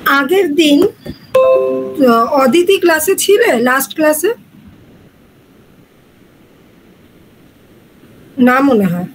আগের দিন অদিতি ক্লাসে ছিলে? লাস্ট ক্লাসে না মনে হয়।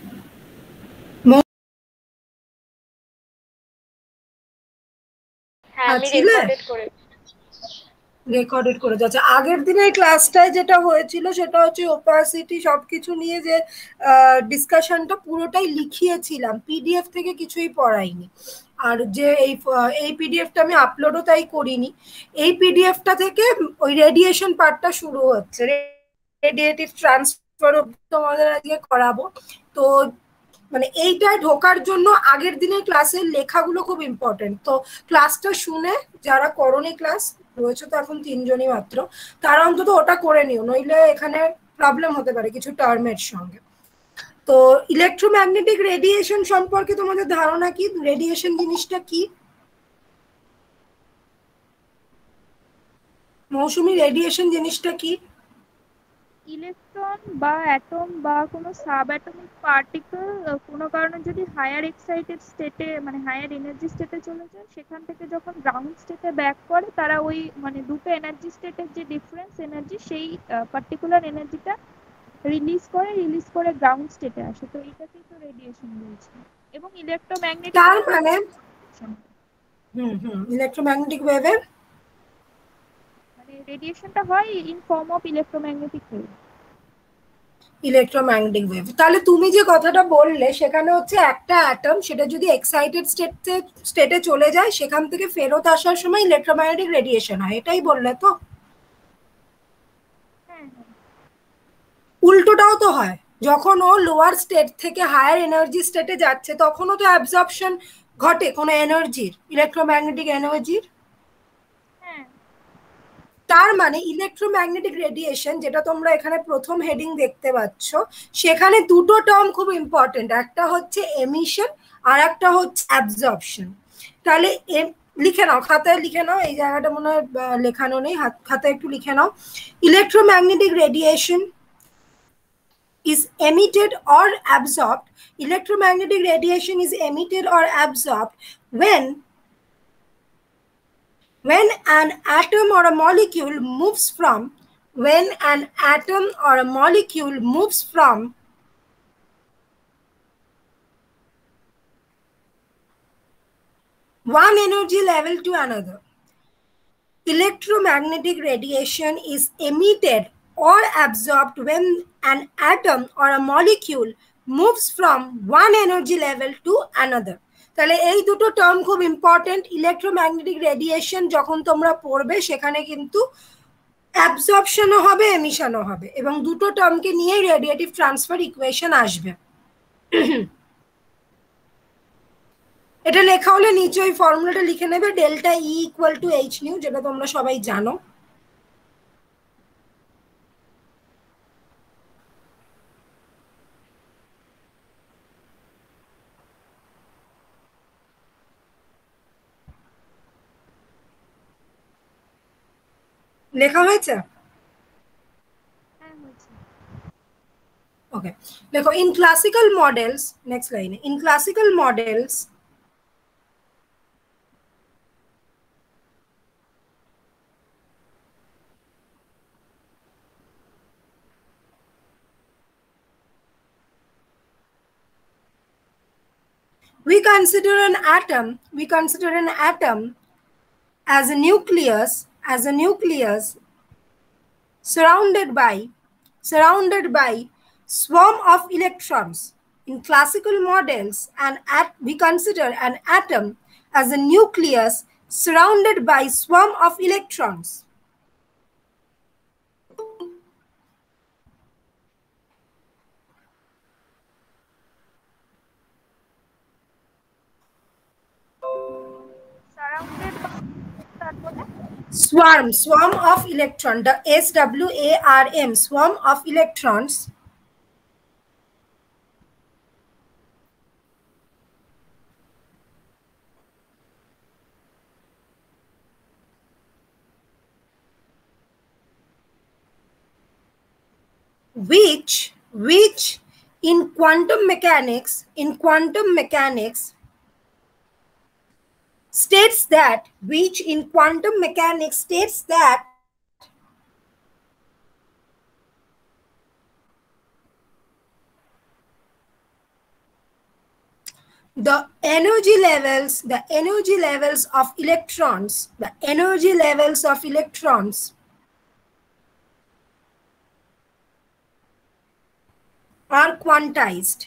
রেকর্ডেড করে যাচ্ছে। আগের দিনের ক্লাসটায় যেটা হয়েছিল সেটা হচ্ছে ওপাসিটি সবকিছু নিয়ে যে ডিসকাশনটা পুরোটাই লিখিয়েছিলাম, পিডিএফ থেকে কিছুই পড়াইনি। আর যে এই পিডিএফটা আমি আপলোডও তাই করিনি। এই পিডিএফটা থেকে ওই রেডিয়েশন পার্টটা শুরু হচ্ছে, রেডিয়েটিভ ট্রান্সফার তোমাদের আজকে করাবো। তো মানে এইটায় ঢোকার জন্য আগের দিনের ক্লাসের লেখাগুলো খুব ইম্পর্টেন্ট। তো ক্লাসটা শুনে যারা করোনি, ক্লাস রয়েছে তো এখন 3 জনই মাত্র, তারা অন্তত ওটা করে নিও, নইলে এখানে প্রবলেম হতে পারে কিছু টার্মের সঙ্গে। তো ইলেকট্রোম্যাগনেটিক রেডিয়েশন সম্পর্কে তোমাদের ধারণা কি? রেডিয়েশন জিনিসটা কি? মৌসুমী, রেডিয়েশন জিনিসটা কি? ইলেকট্রন বা অ্যাটম বা কোনো সাব অ্যাটমিক পার্টিকেল কোনো কারণে যদি হায়ার এক্সাইটেড স্টেটে মানে হায়ার এনার্জি স্টেটে চলে যায়, সেখান থেকে যখন গ্রাউন্ড স্টেটে ব্যাক করে তারা ওই মানে দুটো এনার্জি স্টেটের যে ডিফারেন্স এনার্জি সেই পার্টিকুলার এনার্জিটা রিলিজ করে গ্রাউন্ড স্টেটে আসে। তো এটাকেই তো রেডিয়েশন বলছে। এবং ইলেকট্রোম্যাগনেটিক তার মানে ইলেকট্রোম্যাগনেটিক ওয়েভের মানে রেডিয়েশনটা হয় in form of electromagnetic wave. Electromagnetic wave. তাহলে তুমি যে কথাটা বললে সেখানে হচ্ছে একটা অ্যাটম সেটা যদি এক্সাইটেড স্টেটে চলে যায়, সেখান থেকে ফেরত আসার সময় ইলেকট্রোম্যাগনেটিক রেডিয়েশন হয়, এটাই বললে তো? উল্টোটাও তো হয়, যখন ও লোয়ার স্টেট থেকে হায়ার এনার্জি স্টেটে যাচ্ছে তখনও তো অ্যাবজর্পশন ঘটে কোনো এনার্জির, ইলেকট্রোম্যাগনেটিক এনার্জির। তার মানে ইলেকট্রোম্যাগনেটিক রেডিয়েশন, যেটা তোমরা এখানে প্রথম হেডিং দেখতে পাচ্ছ, সেখানে দুটো টার্ম খুব ইম্পর্টেন্ট, একটা হচ্ছে এমিশন আর একটা হচ্ছে অ্যাবজর্পশন। তাহলে লিখে নাও, খাতায় লিখে নাও, এই জায়গাটা মনে হয় লেখানো নেই, খাতায় একটু লিখে নাও। Electromagnetic radiation is emitted or absorbed. Electromagnetic radiation is emitted or absorbed when an atom or a molecule moves from one energy level to another. Electromagnetic radiation is emitted or absorbed when an atom or a molecule moves from one energy level to another. তাহলে এই দুটো term খুব important. Electromagnetic radiation যখন তোমরা পড়বে সেখানে কিন্তু অ্যাবজর্পশনও হবে, এমিশনও হবে, এবং দুটো টার্মকে নিয়েই রেডিয়েটিভ ট্রান্সফার ইকুয়েশন আসবে। এটা লেখা হলে নিচে ওই ফর্মুলাটা লিখে নেবে, delta E equal to H nu, যেটা তোমরা সবাই জানো। লেখা হয়েছে? ওকে, দেখো, ইন ক্লাসিক্যাল মডেলস, নেক্সট লাইনে, in classical models we consider an atom as a nucleus surrounded by swarm of electrons. In classical models, we consider an atom as a nucleus surrounded by swarm of electrons. Swarm of electron, the SWARM, swarm of electrons which in quantum mechanics states that, which in quantum mechanics states that the energy levels of electrons, are quantized,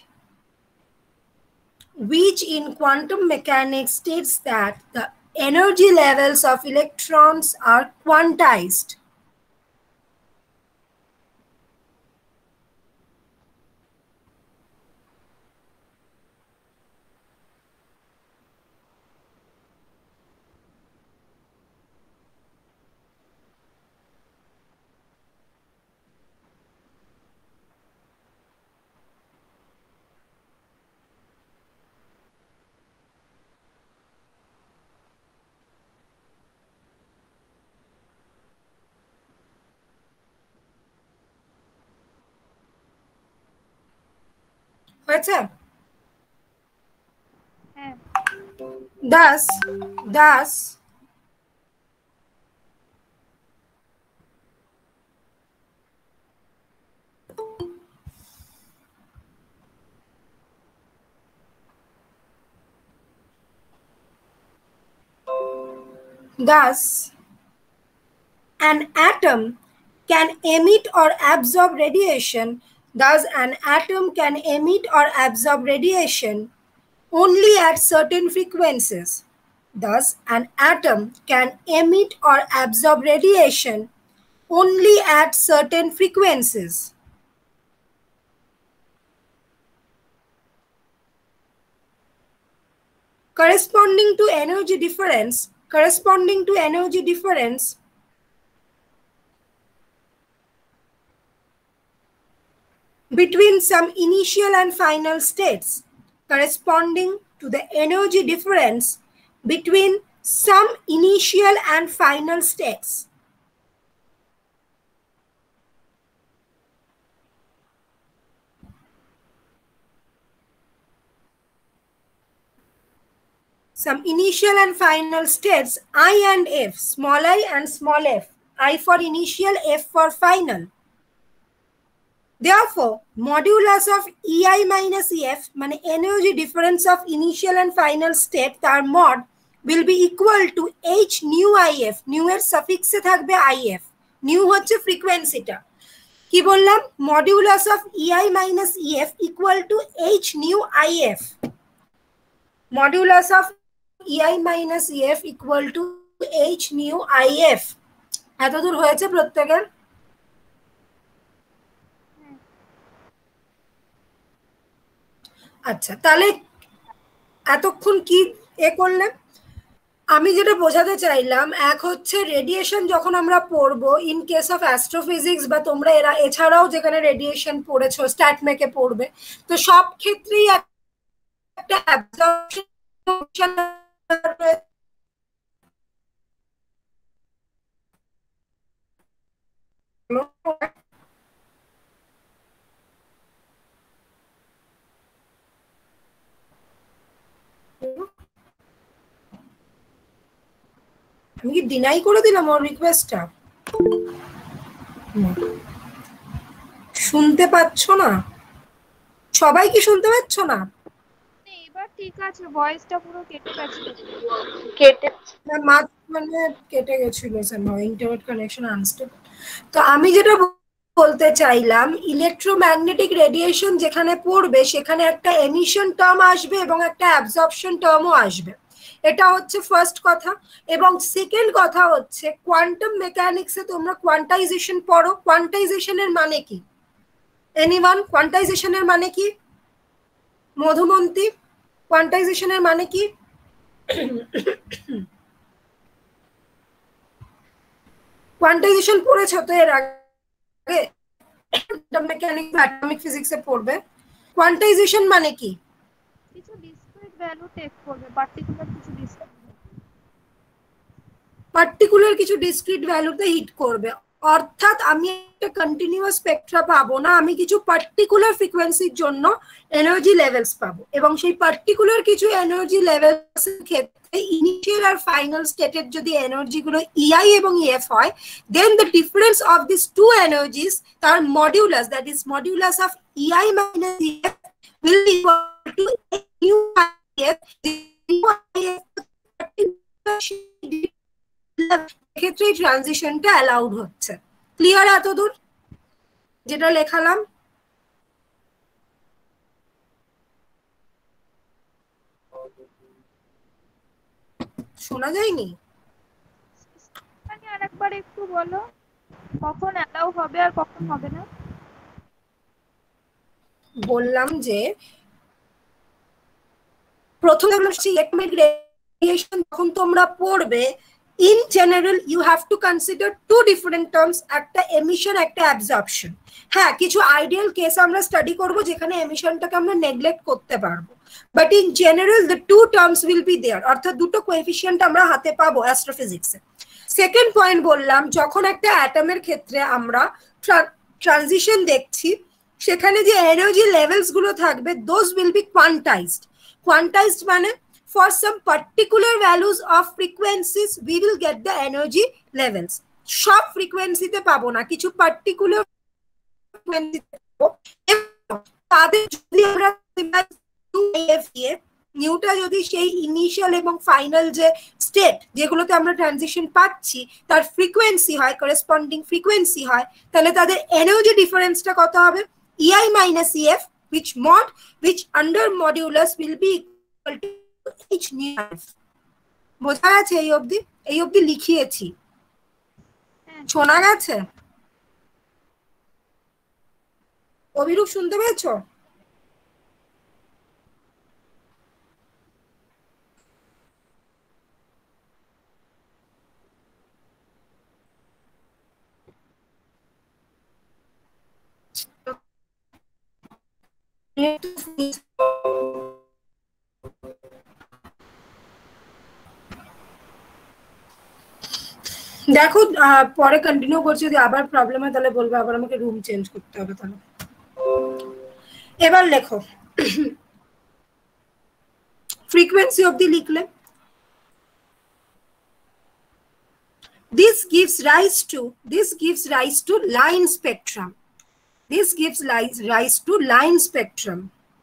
which in quantum mechanics states that the energy levels of electrons are quantized. হয়েছে? Thus, an atom can emit or absorb radiation. Thus, an atom can emit or absorb radiation only at certain frequencies. Thus, an atom can emit or absorb radiation only at certain frequencies. Corresponding to energy difference between some initial and final states, corresponding to the energy difference between some initial and final states. Some initial and final states, I and F, small I and small f, I for initial, F for final. Therefore, modulus of EI minus EF, মানে energy difference of initial and final state, তার mod will be equal to h nu IF. Nu এর suffixে থাকবে IF. Nu হচ্ছে ফ্রিকোয়েন্সিটা। কি বললাম? Modulus of EI minus EF equal to h nu IF. Modulus of EI minus EF equal to h nu IF. এতদূর হয়েছে প্রত্যেকের? আচ্ছা, তাহলে এতক্ষণ কি করলাম? আমি যেটা বোঝাতে চাইলাম, এক হচ্ছে রেডিয়েশন যখন আমরা পড়বো ইন কেস অফ অ্যাস্ট্রোফিজিক্স বা তোমরা এছাড়াও যেখানে রেডিয়েশন পড়েছো, স্ট্যাটমেকে পড়বে, তো সব ক্ষেত্রেই একটা অ্যাবজর্পশন আমি কি ডিনাই করে দিলাম ওর রিকোয়েস্টটা? শুনতে পাচ্ছ না? সবাই কি শুনতে পাচ্ছ না? এবার ঠিক আছে, ভয়েসটা পুরো কেটে গেছিল। মানে কেটে গেছিল, ইন্টারনেট কানেকশন আনস্টেবল। তো আমি যেটা বলতে চাইলাম, ইলেকট্রোম্যাগনেটিক রেডিয়েশন যেখানে পড়বে সেখানে একটা এমিশন টার্ম আসবে এবং একটা অ্যাবজর্পশন টার্মও আসবে। এটা হচ্ছে ফার্স্ট কথা। এবং সেকেন্ড কথা হচ্ছে কোয়ান্টাম মেকানিক্সে তোমরা কোয়ান্টাইজেশন পড়ো। কোয়ান্টাইজেশনের মানে কি? এনিওয়ান? কোয়ান্টাইজেশনের মানে কি? মধুমন্তী, কোয়ান্টাইজেশনের মানে কি? কোয়ান্টাইজেশন পড়েছো তো এর আগে? কোয়ান্টাম মেকানিক্স, অ্যাটমিক ফিজিক্সে পড়বে। কোয়ান্টাইজেশন মানে কি? কিছু ডিসক্রিট ভ্যালু টেক করবে, পার্টিকুলার কিছু ডিসক্রিট ভ্যালুতে হিট করবে। অর্থাৎ আমি একটা কন্টিনিউয়াস স্পেকট্রা পাবো না, আমি কিছু পার্টিকুলার ফ্রিকোয়েন্সির জন্য এনার্জি লেভেলস পাবো, এবং সেই পার্টিকুলার কিছু এনার্জি লেভেলস এর ক্ষেত্রে ইনিশিয়াল আর ফাইনাল স্টেটের যদি এনার্জি গুলো ইআই এবং ইএফ হয়, then the difference of this two energies, তার modulus, that is modulus of EI minus EF will be equal to a new IF. ক্ষেত্রে ট্রানজিশনটা অ্যালাউড হচ্ছে। ক্লিয়ার এতদূর যেটা লেখালাম? শোনা যায়নি? আরেকবার একটু বলো, কখন অ্যালাউ হবে আর কখন হবে না? বললাম যে প্রথমে ইলেকট্রোম্যাগনেটিক রেডিয়েশন যখন তোমরা পড়বে, in general you have to consider two different terms, একটা এমিশন একটা অ্যাবজর্পশন। হ্যাঁ, কিছু আইডিয়াল কেস আমরা স্টাডি করব যেখানে এমিশনটাকে আমরা নেগলেক্ট করতে পারবো, but in general the two terms will be there, অর্থাৎ দুটো কোএফিসিয়েন্ট আমরা হাতে পাবো অ্যাস্ট্রোফিজিক্সে। সেকেন্ড পয়েন্ট বললাম, যখন একটা অ্যাটমের ক্ষেত্রে আমরা ট্রানজিশন দেখছি, সেখানে যে এনার্জি লেভেলস গুলো থাকবে those will be quantized. Quantized মানে for some particular values of frequencies we will get the energy levels. সব ফ্রিকোয়েন্সিতে পাবো না, কিছু পার্টিকুলার ফ্রিকোয়েন্সিতে পাবো। তাদের যদি আমরা নিউটা যদি সেই ইনিশিয়াল এবং ফাইনাল যে স্টেট যেগুলোতে আমরা ট্রানজিশন পাচ্ছি তার ফ্রিকোয়েন্সি হয়, করেসপন্ডিং ফ্রিকোয়েন্সি হয়, তাহলে তাদের এনার্জি ডিফারেন্সটা কত হবে? EI minus EF, which under modulus will be equal to h nu f. বোঝা গেছে? এই অবধি লিখিয়েছি, শোনা গেছে? অভিরূপ শুনতে পেয়েছো? দেখো পরে কন্টিনিউ করছি, যদি আবার প্রবলেম হয় তাহলে বলবো, আবার আমাকে রুম চেঞ্জ করতে হবে। তাহলে এবার লেখো ফ্রিকোয়েন্সি অবধি লিখলে, this gives rise to line spectrum. This gives rise to line spectrum.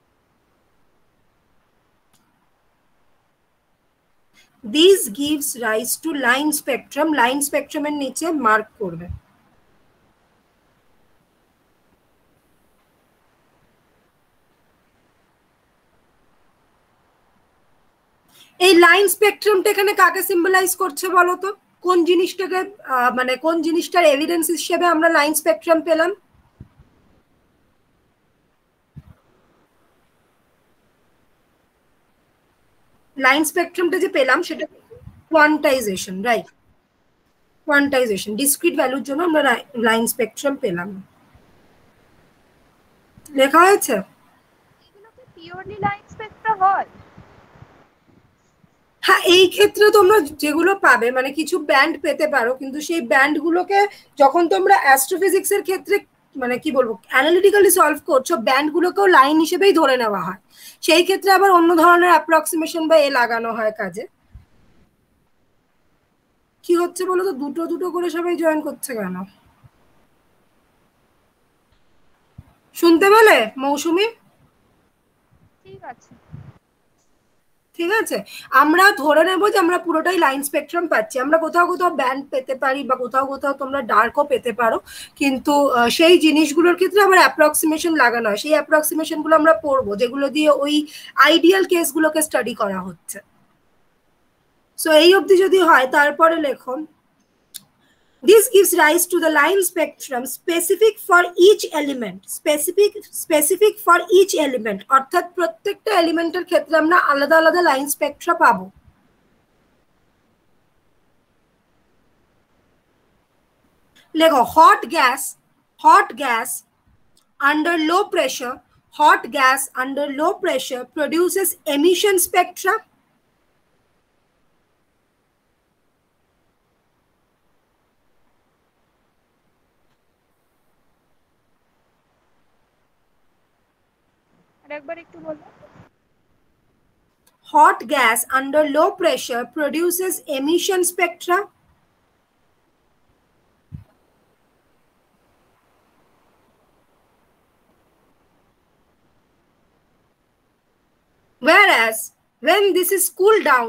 This gives rise to line spectrum. Line spectrum এর নিচে মার্ক করবে। এই লাইন স্পেকট্রামটা এখানে কাকে সিম্বলাইজ করছে বলো তো? কোন জিনিসটাকে মানে কোন জিনিসটার এভিডেন্স হিসেবে আমরা লাইন স্পেকট্রাম পেলাম? লাইন স্পেকট্রামটা যে পেলাম সেটা কোয়ান্টাইজেশন, রাইট? কোয়ান্টাইজেশন, ডিসক্রিট ভ্যালুর জন্য আমরা লাইন স্পেকট্রাম পেলাম। লেখা হয়েছে? এগুলো কি পিওরলি লাইন স্পেকট্রা হয়? হ্যাঁ, এই ক্ষেত্রে তোমরা যেগুলো পাবে মানে কিছু ব্যান্ড পেতে পারো, কিন্তু সেই ব্যান্ড গুলোকে যখন তোমরা অ্যাস্ট্রোফিজিক্স এর ক্ষেত্রে মানে কি বলবো অ্যানালিটিক্যালি সলভ করছো, ব্যান্ড গুলোকেও লাইন হিসেবেই ধরে নেওয়া হয়। সেই ক্ষেত্রে আবার অন্য ধরনের অ্যাপ্রক্সিমেশন বা লাগানো হয় কাজে। কি হচ্ছে বলো তো, দুটো দুটো করে সবাই জয়েন করছে কেন? শুনতে পেলে মৌসুমী? ঠিক আছে, ঠিক আছে, আমরা ধরে নেব যে আমরা পুরোটাই লাইন স্পেকট্রাম পাচ্ছি। আমরা কোথাও কোথাও ব্যান্ড পেতে পারি বা কোথাও কোথাও তোমরা ডার্কও পেতে পারো, কিন্তু সেই জিনিসগুলোর ক্ষেত্রে আবার অ্যাপ্রক্সিমেশন লাগানো হয়। সেই অ্যাপ্রক্সিমেশন গুলো আমরা পড়বো যেগুলো দিয়ে ওই আইডিয়াল কেসগুলোকে স্টাডি করা হচ্ছে। সো এই অবধি যদি হয় তারপরে লেখো this gives rise to the line spectrum specific for each element. Specific for each element, অর্থাৎ প্রত্যেকটা এলিমেন্টের ক্ষেত্রে আমরা আলাদা আলাদা লাইন স্পেকট্রা পাবো। লেখো hot gas under low pressure produces emission spectra. আরেকবার একটু বলো। Hot gas under low pressure produces emission spectra. Whereas when this is cooled down,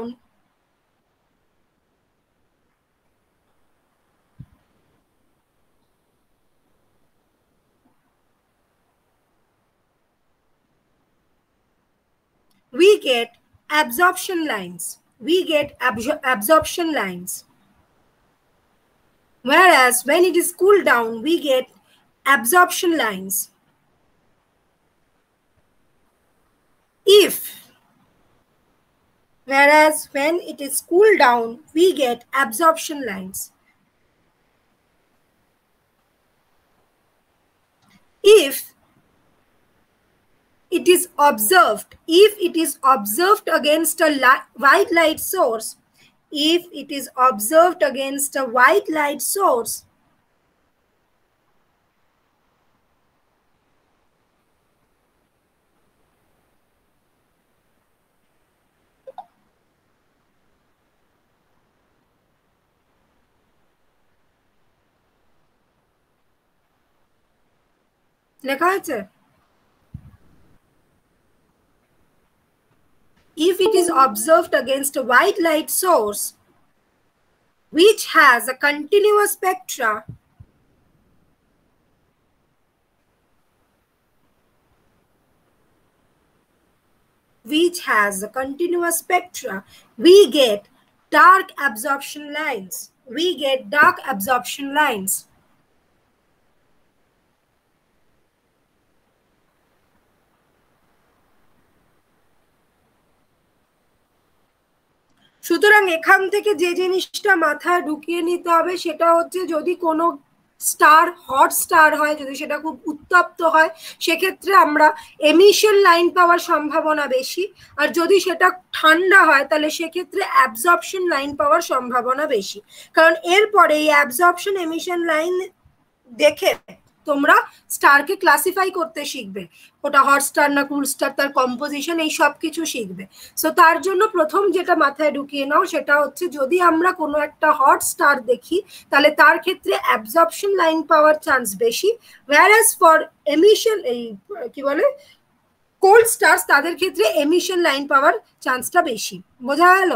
we get absorption lines. We get absorption lines. Whereas when it is cooled down, we get absorption lines. Whereas when it is cooled down, we get absorption lines. If it is observed against a white light source, if it is observed against a white light source, লেখা আছে, if it is observed against a white light source which has a continuous spectra, we get dark absorption lines. সুতরাং এখান থেকে যে জিনিসটা মাথায় ঢুকিয়ে নিতে হবে সেটা হচ্ছে, যদি কোনো স্টার হট স্টার হয়, যদি সেটা খুব উত্তপ্ত হয়, সেক্ষেত্রে আমরা এমিশন লাইন পাওয়ার সম্ভাবনা বেশি। আর যদি সেটা ঠান্ডা হয় তাহলে সেক্ষেত্রে অ্যাবজর্পশন লাইন পাওয়ার সম্ভাবনা বেশি। কারণ এরপরে এই অ্যাবজর্পশন এমিশন লাইন দেখে তোমরা স্টারকে ক্লাসিফাই করতে শিখবে, ওটা হট স্টার না কুল স্টার, তার কম্পোজিশন, এই সব কিছু শিখবে। সো তার জন্য প্রথম যেটা মাথায় ঢুকিয়ে নাও সেটা হচ্ছে, যদি আমরা কোনো একটা হট স্টার দেখি তাহলে তার ক্ষেত্রে অ্যাবজর্পশন লাইন পাওয়ার চান্স বেশি, whereas ফর এমিশন, এই কি বলে, কোল্ড স্টার্স, তাদের ক্ষেত্রে এমিশন লাইন পাওয়ার চান্সটা বেশি। বোঝা গেল?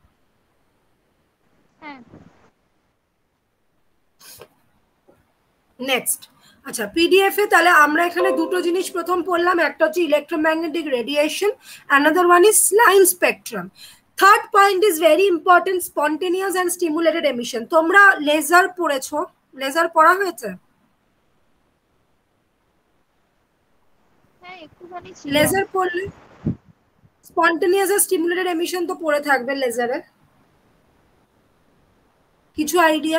হ্যাঁ। নেক্সট, আচ্ছা, পিডিএফ এ তাহলে আমরা এখানে দুটো জিনিস প্রথম পড়লাম, একটা হচ্ছে electromagnetic radiation, another one is line spectrum. Third point is very important, spontaneous and stimulated emission. তোমরা লেজার পড়েছো? লেজার পড়া হয়েছে? হ্যাঁ, একটুখানি ছিল। লেজার পড়লে স্পন্টেনিয়াস আর স্টিমুলেটেড এমিশন তো পড়ে থাকবে লেজারে। কিছু আইডিয়া?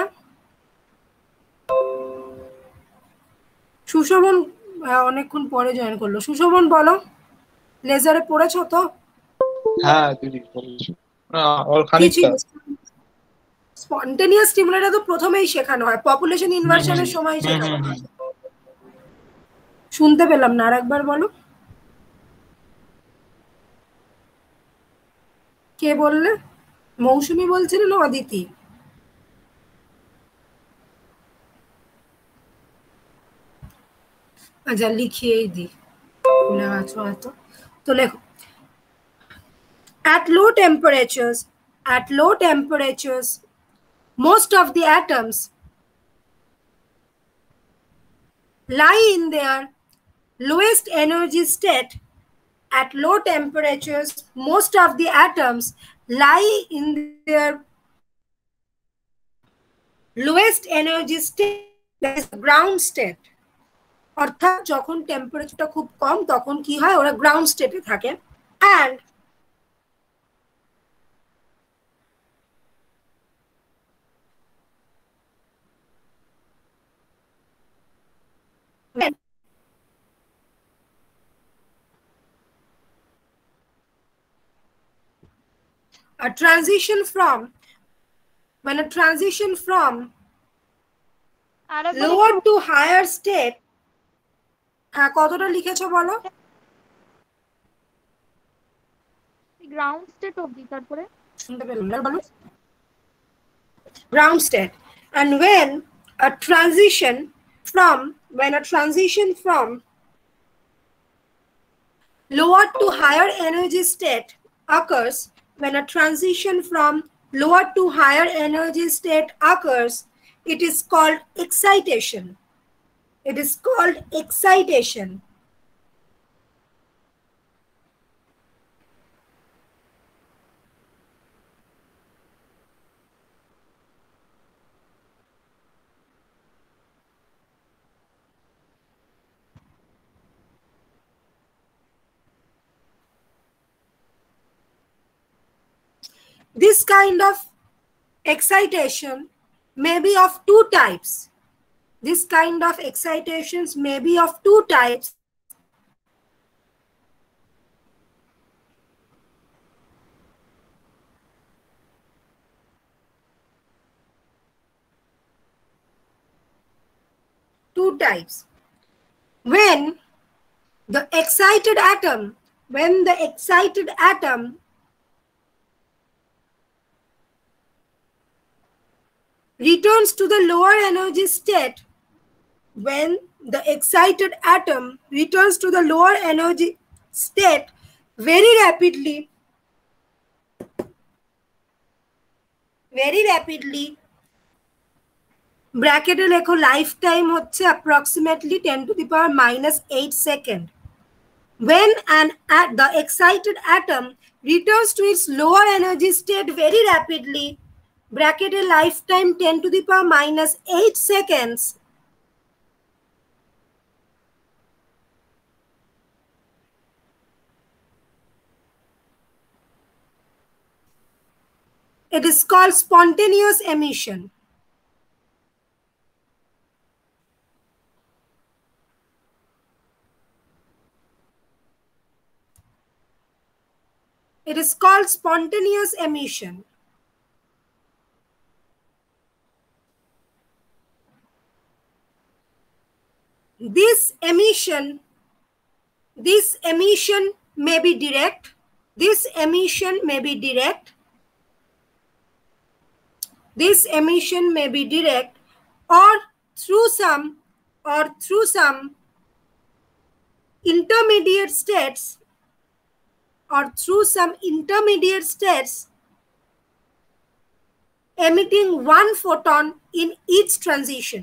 সুশোভন অনেকক্ষণ পরে জয়েন করলো। সুশোভন বলো, লেজারে পড়েছো তো? হ্যাঁ দিদি পড়েছি, আর খানিকটা। স্পন্টেনিয়াস স্টিমুলেটর তো প্রথমেই শেখানো হয়, পপুলেশন ইনভার্সনের সময় শেখানো হয়। শুনতে পেলাম না, আরেকবার বলো। কে বললে? মৌসুমী বলছিল না অদিতি? আচ্ছা, লিখিয়েই দিই, ভুলে গেছো হয়তো। তো লেখো, at low temperatures most of the atoms lie in their lowest energy state. At low temperatures most of the atoms lie in their lowest energy state, that is ground state. অর্থাৎ যখন টেম্পারেচারটা খুব কম তখন কি হয়, ওরা গ্রাউন্ড স্টেটে থাকে। and a transition from lower to higher state, হ্যাঁ, কতটা লিখেছো বলো? গ্রাউন্ড স্টেট অবধি, তারপরে শুনতে পেলাম না, বলো। Ground state. And when a transition from lower to higher energy state occurs, when a transition from lower to higher energy state occurs, it is called excitation. It is called excitation. This kind of excitation may be of two types. This kind of excitations may be of two types. Two types. When the excited atom returns to the lower energy state, when the excited atom returns to the lower energy state very rapidly, ব্র্যাকেটে লেখো life time হচ্ছে approximately 10 to the power -8 second. When the excited atom returns to its lower energy state very rapidly, ব্র্যাকেটে life time 10 to the power -8 seconds, it is called spontaneous emission. It is called spontaneous emission. This emission may be direct. This emission may be direct. This emission may be direct or through some intermediate states, emitting one photon in each transition.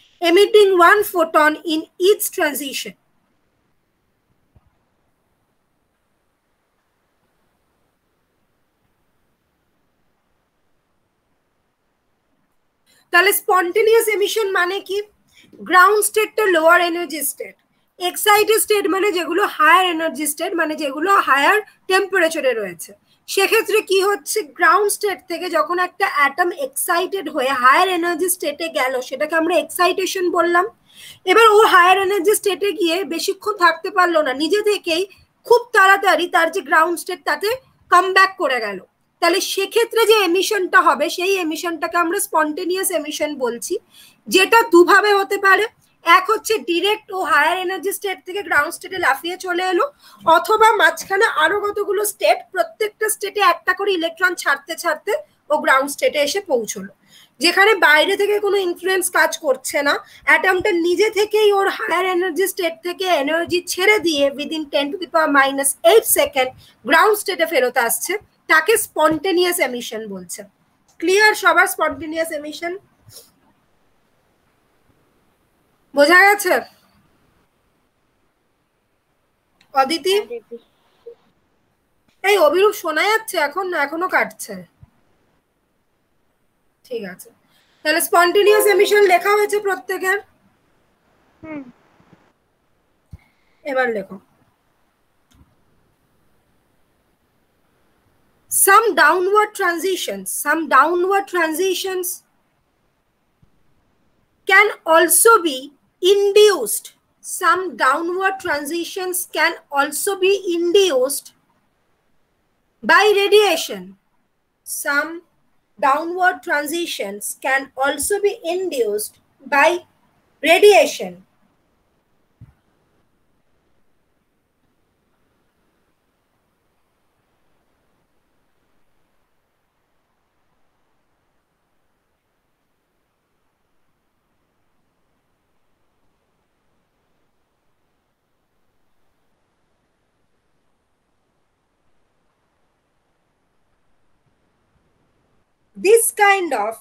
তাহলে spontaneous emission মানে কি? Ground স্টেটটা lower energy state, excited state মানে যেগুলো higher energy state, মানে যেগুলো higher টেম্পারেচারে রয়েছে। সেক্ষেত্রে কি হচ্ছে, গ্রাউন্ড স্টেট থেকে যখন একটা অ্যাটম এক্সাইটেড হয়ে হায়ার এনার্জি স্টেটে গেল, সেটাকে আমরা এক্সাইটেশন বললাম। এবার ও হায়ার এনার্জি স্টেটে গিয়ে বেশিক্ষণ থাকতে পারলো না, নিজে থেকেই খুব তাড়াতাড়ি তার যে গ্রাউন্ড স্টেট তাতে কাম ব্যাক করে গেল। তাহলে সেক্ষেত্রে যে এমিশনটা হবে, সেই এমিশনটাকে আমরা স্পন্টেনিয়াস এমিশন বলছি, যেটা দুভাবে হতে পারে। এক হচ্ছে ডিরেক্ট ও হায়ার এনার্জি স্টেট থেকে গ্রাউন্ড স্টেটে লাফিয়ে চলে এলো, অথবা মাঝখানে আরো কতগুলো স্টেট, প্রত্যেকটা স্টেটে একটা করে ইলেকট্রন ছাড়তে ছাড়তে ও গ্রাউন্ড স্টেটে এসে পৌঁছলো, যেখানে বাইরে থেকে কোনো ইনফ্লুয়েন্স কাজ করছে না। অ্যাটমটা নিজে থেকেই ওর হায়ার এনার্জি স্টেট থেকে এনার্জি ছেড়ে দিয়ে within 10 to the power -8 second ground স্টেটে ফেরত আসছে, তাকে স্পন্টেনিয়াস এমিশন বলছে। ক্লিয়ার সবার স্পন্টেনিয়াস এমিশন? বোঝা গেছে? অদিতি, এই অভিরূপ শোনা যাচ্ছে এখন না এখনো কাটছে? ঠিক আছে, তাহলে স্পন্টেনিয়াস এমিশন লেখা হয়েছে প্রত্যেকের? এবার লেখো, some downward transitions can also be induced. Some downward transitions can also be induced by radiation. Some downward transitions can also be induced by radiation. this kind of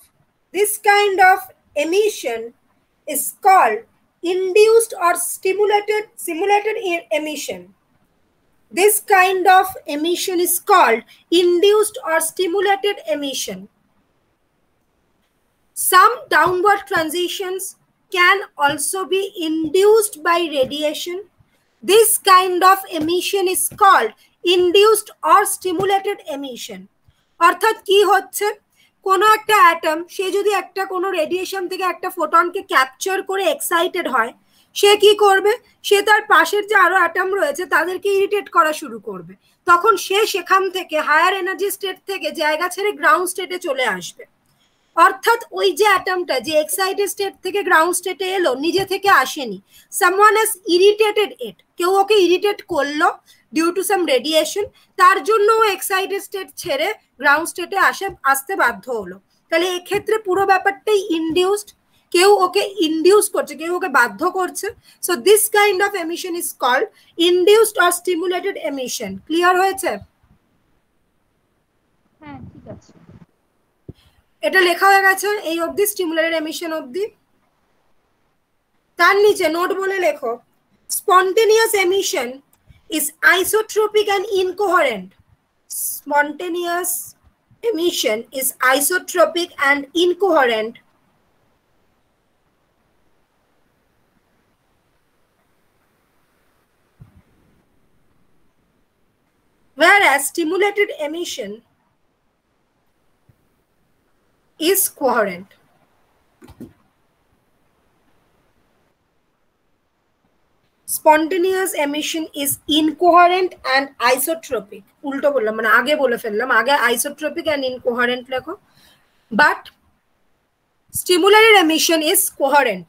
emission is called induced or simulated emission. This kind of emission is called induced or stimulated emission. Some downward transitions can also be induced by radiation. This kind of emission is called induced or stimulated emission. অর্থাৎ কি হচ্ছে, কোনো একটা atom সে যদি একটা কোনো radiation থেকে একটা ফোটনকে ক্যাপচার করে এক্সাইটেড হয়, সে কি করবে, সে তার পাশের যে আরো অ্যাটম রয়েছে তাদেরকে ইরিটেট করা শুরু করবে। তখন সে সেখান থেকে হায়ার এনার্জি স্টেট থেকে জায়গা ছেড়ে গ্রাউন্ড স্টেটে চলে আসবে। অর্থাৎ ওই যে অ্যাটমটা যে এক্সাইটেড স্টেট থেকে গ্রাউন্ড স্টেটে এলো নিজে থেকে আসেনি, সামওয়ান হ্যাজ ইরিটেটেড ইট, কেউ ওকে ইরিটেট করলো ডিউ টু সাম রেডিয়েশন, তার জন্য ও এক্সাইটেড স্টেট ছেড়ে গ্রাউন্ড স্টেটে আসতে বাধ্য হলো। তাহলে এক্ষেত্রে পুরো ব্যাপারটাই ইনডিউসড, কেউ ওকে ইনডিউস করছে, কেউ ওকে বাধ্য করছে। So this kind of emission is called induced or stimulated emission. Clear হয়েছে? হ্যাঁ ঠিক আছে। এটা লেখা হয়ে গেছে এই অবধি, স্টিমুলেটেড এমিশন অবধি। তার নিচে নোট বলে লেখো, spontaneous emission is isotropic and incoherent. Spontaneous emission is isotropic and incoherent. Whereas stimulated emission is coherent. Spontaneous emission is incoherent and isotropic. উল্টো বললাম, মানে আগে বলে ফেললাম, আগে isotropic and incoherent লেখো, but stimulated emission is coherent.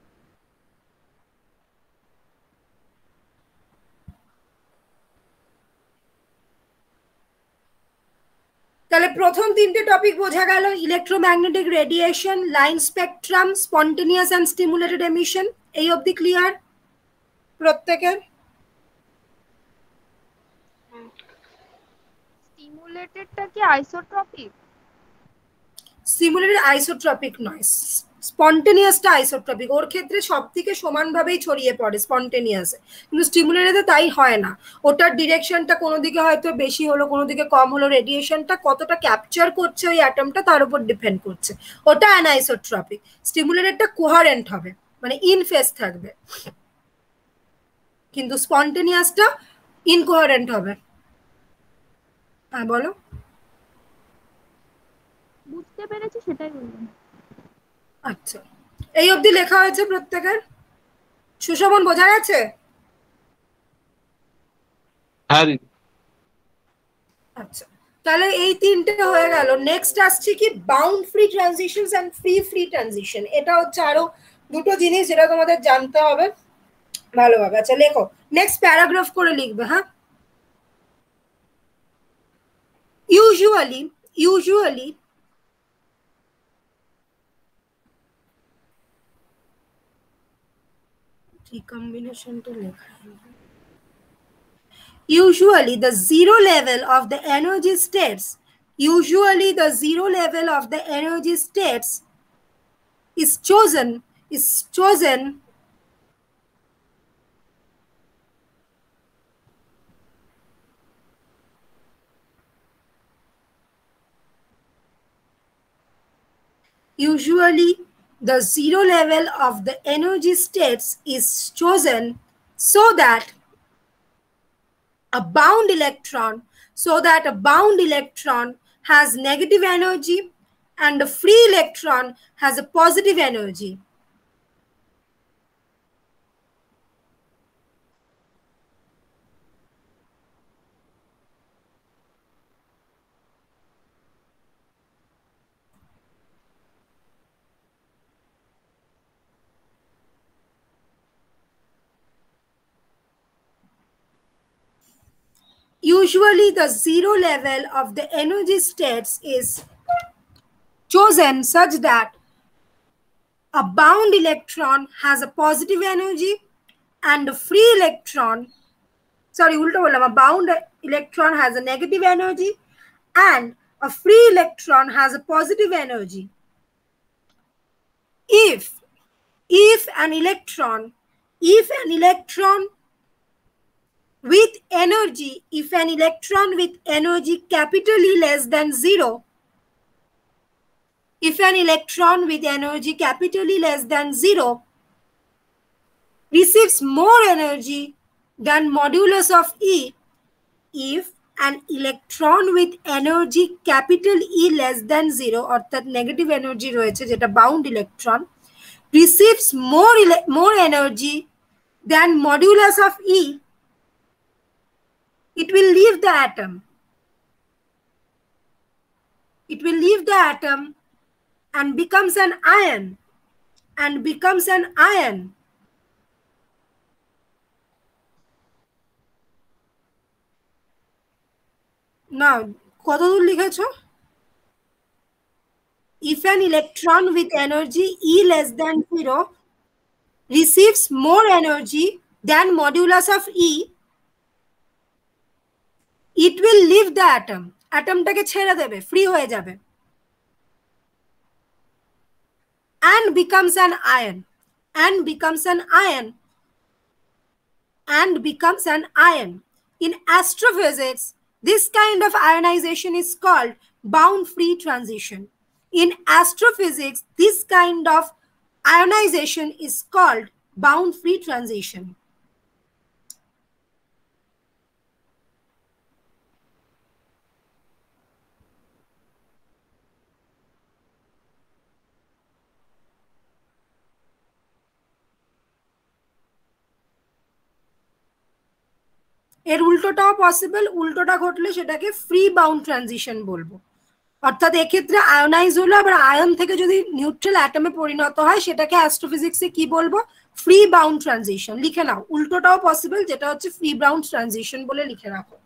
তাহলে প্রথম তিনটে টপিক বোঝা গেল, electromagnetic radiation, line spectrum, spontaneous and stimulated emission. এই অবধি ক্লিয়ার প্রত্যেকের? স্টিমুলেটেডটা কি আইসোট্রপিক? স্টিমুলেটেড আইসোট্রপিক নয়, স্পন্টেনিয়াসটা আইসোট্রপিক। ওর ক্ষেত্রে সব থেকে সমানভাবেই ছড়িয়ে পড়ে স্পন্টেনিয়াসে, কিন্তু স্টিমুলেটেডে তাই হয় না। ওটার ডিরেকশনটা কোনো দিকে হয়তো বেশি হলো, কোনো দিকে কম হলো, রেডিয়েশনটা কতটা ক্যাপচার করছে ওই অ্যাটমটা তার উপর ডিপেন্ড করছে। ওটা অ্যানাইসোট্রপিক। স্টিমুলেটেডটা কোহারেন্ট হবে, মানে ইন ফেজ থাকবে, কিন্তু স্পন্টেনিয়াসটা ইনকোহারেন্ট হবে। হ্যাঁ বলো। বুঝতে পেরেছি, সেটাই বললাম। আচ্ছা, এই অবধি লেখা হয়েছে প্রত্যেকের? সুশোভন বোঝা গেছে? হ্যাঁ দিদি। আচ্ছা, তাহলে এই তিনটে হয়ে গেল। নেক্সট আসছে কি, bound free transitions and free transition. এটা হচ্ছে আরো দুটো জিনিস যেটা তোমাদের জানতে হবে ভালোভাবে। আচ্ছা লেখো, নেক্সট প্যারাগ্রাফ করে লিখবে। হ্যাঁ, usually recombination to লেখা, usually the zero level of the energy states is chosen usually the zero level of the energy states is chosen so that a bound electron has negative energy and a free electron has a positive energy. Usually the zero level of the energy states is chosen such that a bound electron has a positive energy and a free electron, sorry, ulta bollam, a bound electron has a negative energy and a free electron has a positive energy. If an electron with energy, capital E less than 0, if an electron with energy capital E less than 0 receives more energy than modulus of E, if an electron with energy capital E less than 0 অর্থাৎ negative energy রয়েছে যেটা bound electron receives more energy than modulus of E, it will leave the atom. It will leave the atom and becomes an ion. Now, কতদূর লিখেছো? If an electron with energy E less than 0 receives more energy than modulus of E, it will leave the atom. Atomটাকে ছেড়ে দেবে, free হয়ে যাবে, and becomes an ion. In astrophysics, this kind of ionization is called bound free transition. In astrophysics, this kind of ionization is called bound free transition. এর উল্টোটাও possible, উল্টোটা ঘটলে সেটাকে free bound transition বলবো। অর্থাৎ এক্ষেত্রে ionise হলো, আবার ion থেকে যদি নিউট্রাল অ্যাটমে পরিণত হয় সেটাকে অ্যাস্ট্রোফিজিক্সে কি বলবো? Free bound transition. লিখে নাও, উল্টোটাও পসিবল, যেটা হচ্ছে ফ্রি বাউন্ড ট্রানজিশন বলে লিখে রাখো।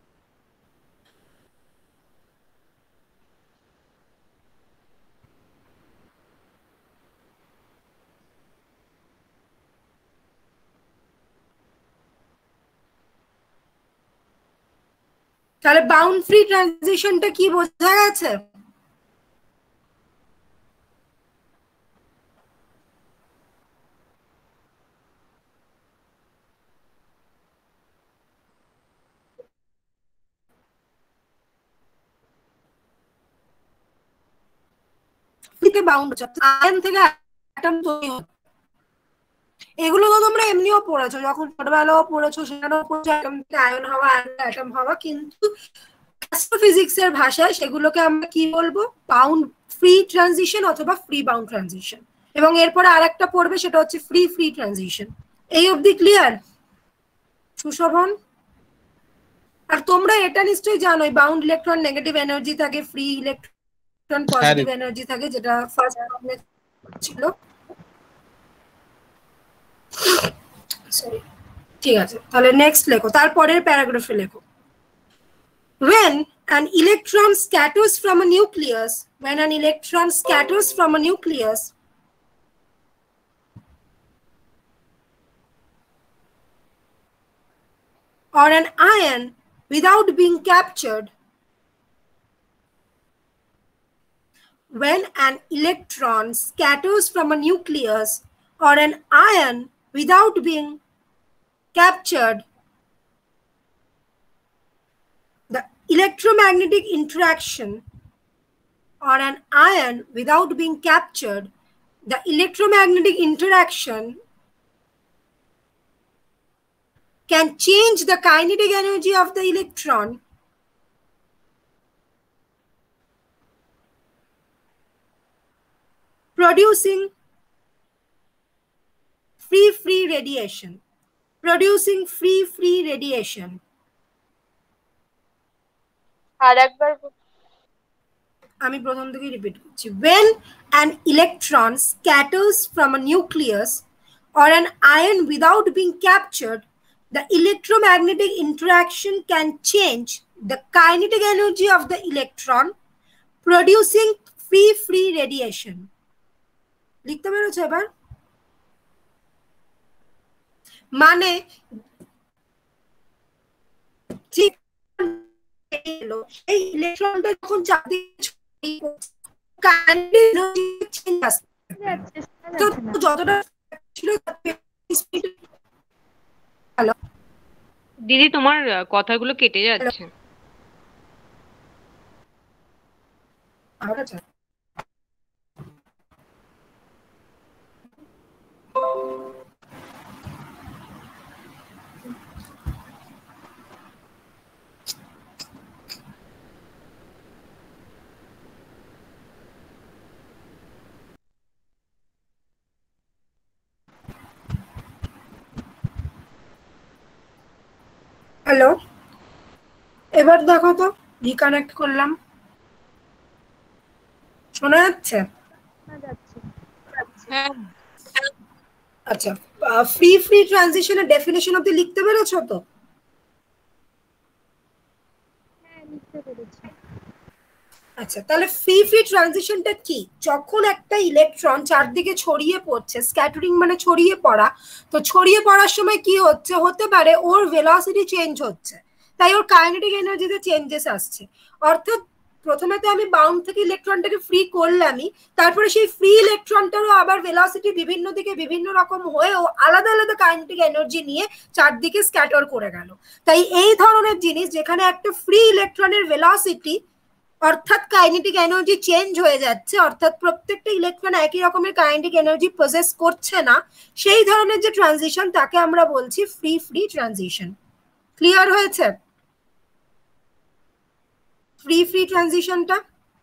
তাহলে বাউন্ড ফ্রি ট্রানজিশনটা কি বোঝা গেছে? বাউন্ড আয়ন থেকে অ্যাটম তৈরি হয়। এগুলো তো তোমরা এমনিও পড়েছো, যখন ছোটবেলাও পড়েছো, সেখানেও পড়েছো অ্যাটম থেকে আয়ন হওয়া, অ্যাটম হওয়া। কিন্তু অ্যাস্ট্রোফিজিক্স এর ভাষায় সেগুলোকে আমরা কি বলবো? বাউন্ড ফ্রি ট্রানজিশন অথবা ফ্রি বাউন্ড ট্রানজিশন। এবং এরপরে আরেকটা পড়বে, সেটা হচ্ছে ফ্রি ট্রানজিশন। এই অবধি ক্লিয়ার সুশোভন? আর তোমরা এটা নিশ্চয়ই জানোই, বাউন্ড ইলেকট্রন নেগেটিভ এনার্জি থাকে, ফ্রি ইলেকট্রন পজিটিভ এনার্জি থাকে, যেটা ফার্স্ট ছিল। ঠিক আছে, তাহলে নেক্সট লেখো, তারপরের প্যারাগ্রাফে লেখো। When an electron scatters from a nucleus, or an ion without being captured, when an electron scatters from a nucleus or an ion without being captured, the electromagnetic interaction, or an ion without being captured, the electromagnetic interaction can change the kinetic energy of the electron producing free radiation. আরেকবার আমি প্রথম থেকে repeat করছি। When an electron scatters from a nucleus or an ion without being captured, the electromagnetic interaction can change the kinetic energy of the electron, producing free radiation. লিখতে পেরেছো এবার? মানে ঠিক এলো, সেই ইলেকট্রনটা যখন চারদিকে ছড়িয়ে পড়ছে, কাইনেটিক এনার্জি চেঞ্জ আসছে। তো যতটা ছিল হ্যালো দিদি তোমার কথাগুলো কেটে যাচ্ছে। আমার কাছে হ্যালো, এবার দেখো তো, রিকানেক্ট করলাম, শোনা যাচ্ছে? হ্যাঁ আচ্ছা, ফ্রি ফ্রি ট্রানজিশনের ডেফিনেশন অব্দি লিখতে পেরেছো তো? হ্যাঁ, লিখতে পেরেছি। আচ্ছা, তাহলে ফ্রি ফ্রি ট্রানজিশনটা কি? যখন একটা ইলেকট্রন চারদিকে ছড়িয়ে পড়ছে, স্ক্যাটারিং মানে ছড়িয়ে পড়া, তো ছড়িয়ে পড়ার সময় কি হচ্ছে, হতে পারে ওর ভেলোসিটি চেঞ্জ হচ্ছে, তাই ওর কাইনেটিক এনার্জিতে চেঞ্জেস আসছে। অর্থাৎ প্রথমে তো আমি বাউন্ড থেকে ইলেকট্রনটাকে ফ্রি করলামই, তারপরে সেই ফ্রি ইলেকট্রনটারও আবার ভেলোসিটি বিভিন্ন দিকে বিভিন্ন রকম হয়েও আলাদা আলাদা কাইনেটিক এনার্জি নিয়ে চারদিকে স্ক্যাটার করে গেল। তাই এই ধরনের জিনিস যেখানে একটা ফ্রি ইলেকট্রনের ভেলোসিটি অর্থাৎ কাইনেটিক এনার্জি চেঞ্জ হয়ে যাচ্ছে, অর্থাৎ প্রত্যেকটা ইলেকট্রন একই রকমের কাইনেটিক এনার্জি পজেস করছে না, সেই ধরনের যে ট্রানজিশন তাকে আমরা বলছি ফ্রি ফ্রি ট্রানজিশন। ক্লিয়ার হয়েছে ফ্রি ফ্রি ট্রানজিশনটা?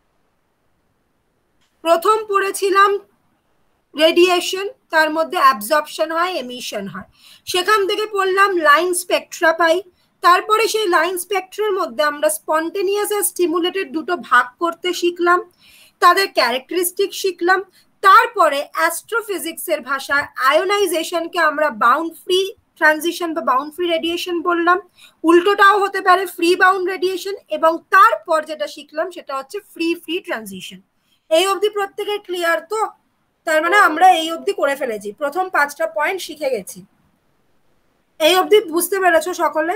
প্রথম পড়েছিলাম রেডিয়েশন, তার মধ্যে অ্যাবজর্পশন হয়, এমিশন হয়, সেখান থেকে পড়লাম লাইন স্পেকট্রা পাই। তারপরে সেই লাইন স্পেকট্রার মধ্যে আমরা স্পন্টেনিয়াস আর স্টিমুলেটেড দুটো ভাগ করতে শিখলাম, তাদের ক্যারেক্টারিস্টিক শিখলাম। তারপরে অ্যাস্ট্রোফিজিক্সের ভাষায় আয়োনাইজেশনকে আমরা বাউন্ড ফ্রি ট্রানজিশন বা বাউন্ড ফ্রি রেডিয়েশন বললাম, উল্টোটাও হতে পারে ফ্রি বাউন্ড রেডিয়েশন, এবং তারপর যেটা শিখলাম সেটা হচ্ছে ফ্রি ফ্রি ট্রানজিশন। এই অবধি প্রত্যেকের ক্লিয়ার তো? তার মানে আমরা এই অবধি করে ফেলেছি, প্রথম 5টা পয়েন্ট শিখে গেছি। এই অবধি বুঝতে পেরেছো সকলে?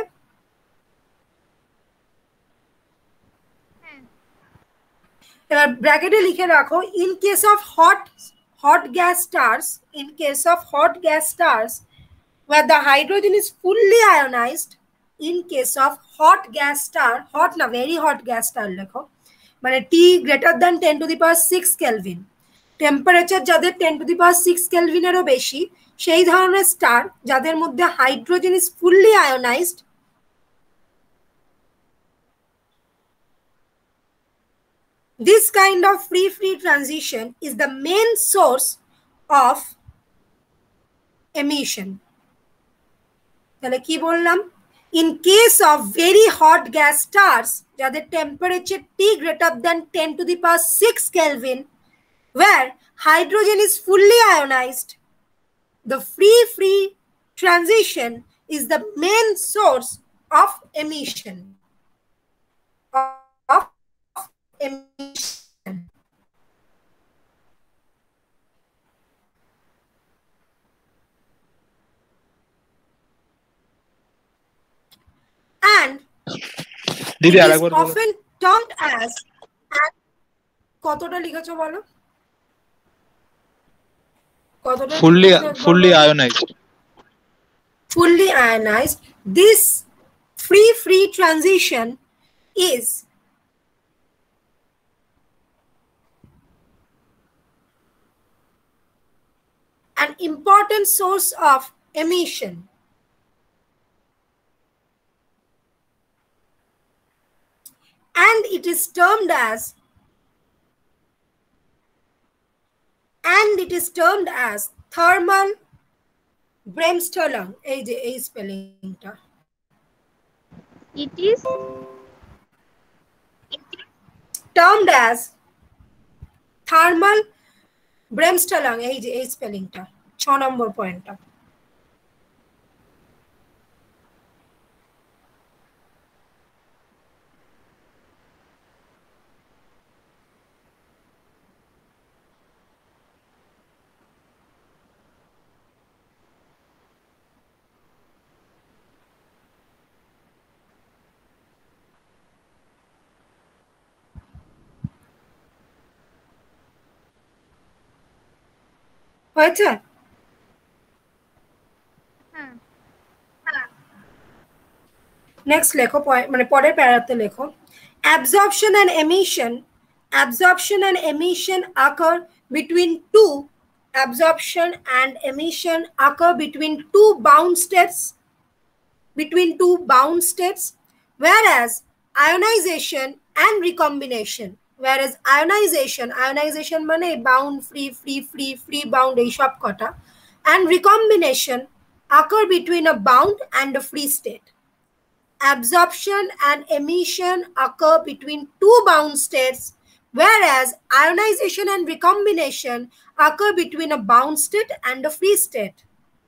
এবার ব্র্যাকেটে লিখে রাখো, in case of hot gas stars, in case of hot gas stars where the hydrogen is fully ionized, in case of hot gas star, hot na very hot gas star লেখো, মানে T greater than 10 to the power 6 Kelvin, temperature যাদের 10 to the power 6 কেলভিনেরও বেশি, সেই ধরনের star যাদের মধ্যে hydrogen is fully ionized, this kind of free transition is the main source of emission. তাহলে কি বললাম? In case of very hot gas stars যাদের temperature T greater than 10 to the power 6 Kelvin, where hydrogen is fully ionized, the free transition is the main source of emission. And দিদি it is আরেকবার বলো। often termed as, কতটা লিখেছো বলো? কতটা fully ionized. Fully ionized. This free transition is an important source of emission. And it is termed as thermal Bremsstrahlung. এই যে এই স্পেলিংটা, It is termed as thermal Bremsstrahlung. এই যে এই স্পেলিংটা 6 নম্বর পয়েন্টটা। হয়েছে? হ্যাঁ নেক্সট লেখো, মানে পরের প্যারাতে লেখো, absorption and emission occur between two absorption and emission occur between two bound states, whereas ionization and recombination, ionization মানে bound free bound এই সব কটা, and recombination occur between a bound and a free state. Absorption and emission occur between two bound states, whereas ionization and recombination occur between a bound state and a free state.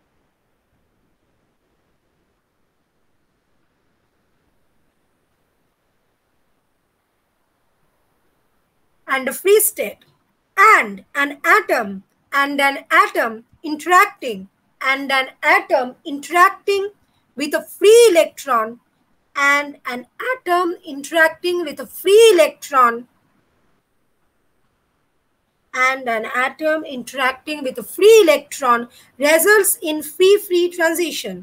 And a free state, and an atom interacting with a free electron, and an atom interacting with a free electron, results in free transition.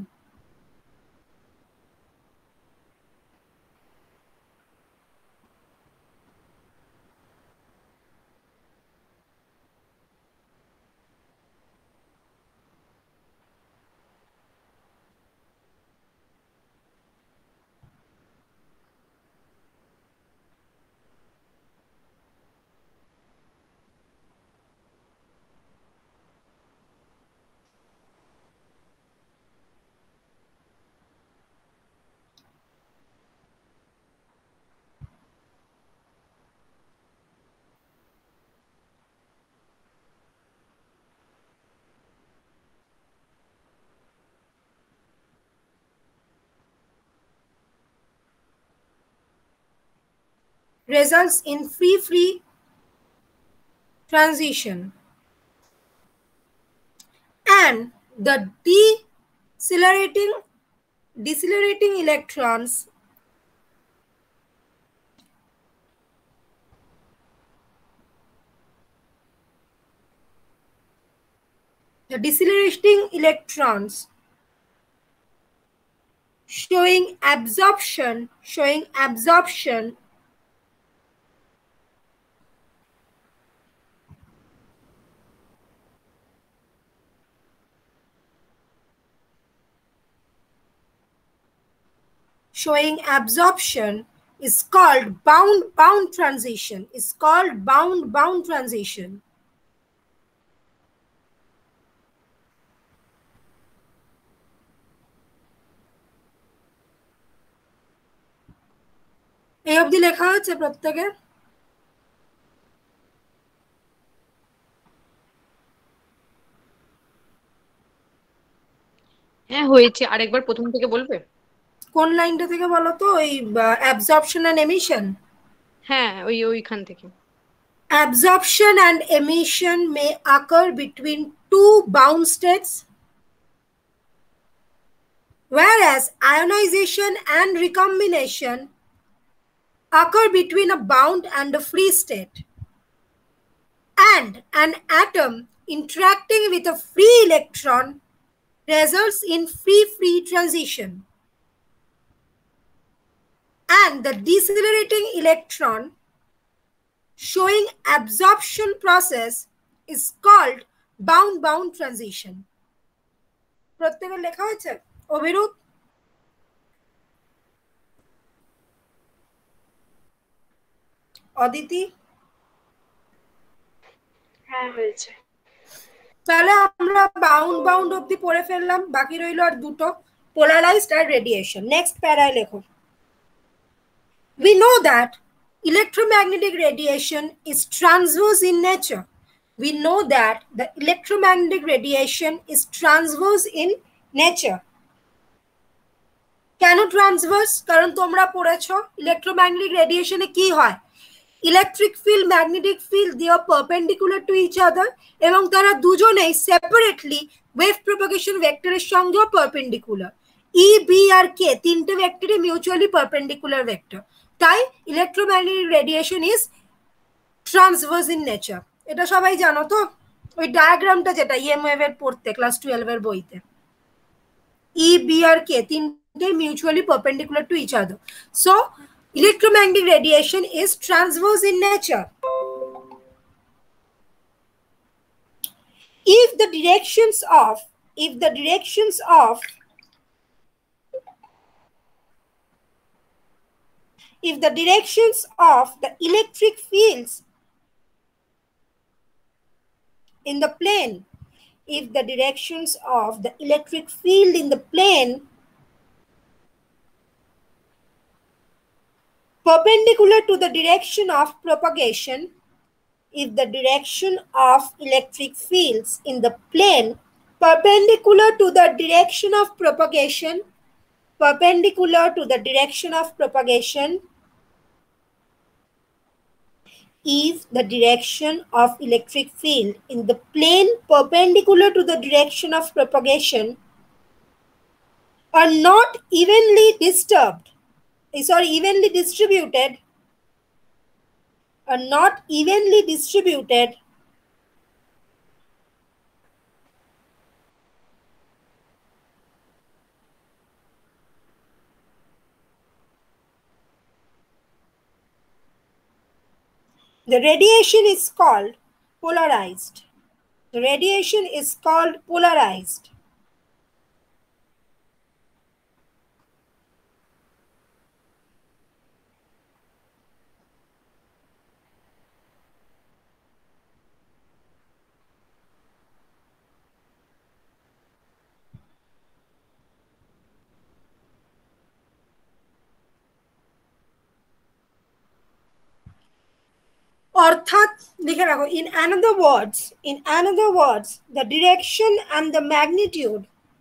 Results in free transition. And the decelerating electrons showing absorption is called bound transition. এই অবধি লেখা হচ্ছে প্রত্যেকের? হ্যাঁ হয়েছে, আরেকবার প্রথম থেকে বলবে? কোন লাইনটা থেকে বলো তো? ওই অ্যাবজর্পশন এন্ড এমিশন। হ্যাঁ ওইখান থেকে। Absorption and emission may occur between two bound states, whereas ionization and recombination occur between a bound and a free state. And an atom interacting with a free electron results in free transition. And the decelerating electron showing absorption process is called bound transition. প্রত্যেকের লেখা হয়েছে? অভিরূপ, অদিতি? হ্যাঁ হয়েছে। তাহলে আমরা bound অবধি পড়ে ফেললাম, বাকি রইল আর দুটো, পোলারাইজড আর রেডিয়েশন। নেক্সট প্যারায় লেখো, we know that electromagnetic radiation is transverse in nature. কেন ট্রান্সভার্স? কারণ তোমরা পড়েছো ইলেকট্রোম্যাগনেটিক রেডিয়েশনে কি হয়, electric field magnetic field they আর পারপেন্ডিকুলার টু ইচ আদার, এবং তারা দুজনেই সেপারেটলি ওয়েভ প্রোপাগেশন ভেক্টরের সঙ্গেও পারপেন্ডিকুলার। ই বি আর কে তিনটে ভেক্টরই মিউচুয়ালি পারপেন্ডিকুলার ভেক্টর, তাই electromagnetic radiation is transverse in nature. এটা সবাই জানো তো? ওই ডায়াগ্রামটা যেটা ইএমএফ এর পড়তে ক্লাস 12 এর বইতে, ই বি আর কে তিনটে mutually perpendicular to each other. So electromagnetic radiation is transverse in nature. If the directions of the electric fields in the plane, if the directions of the electric field in the plane perpendicular to the direction of propagation, if the direction of electric fields in the plane perpendicular to the direction of propagation, if the direction of electric field in the plane perpendicular to the direction of propagation are not evenly distributed, the radiation is called polarized. অর্থাৎ লিখে রাখো, in another words the direction and the magnitude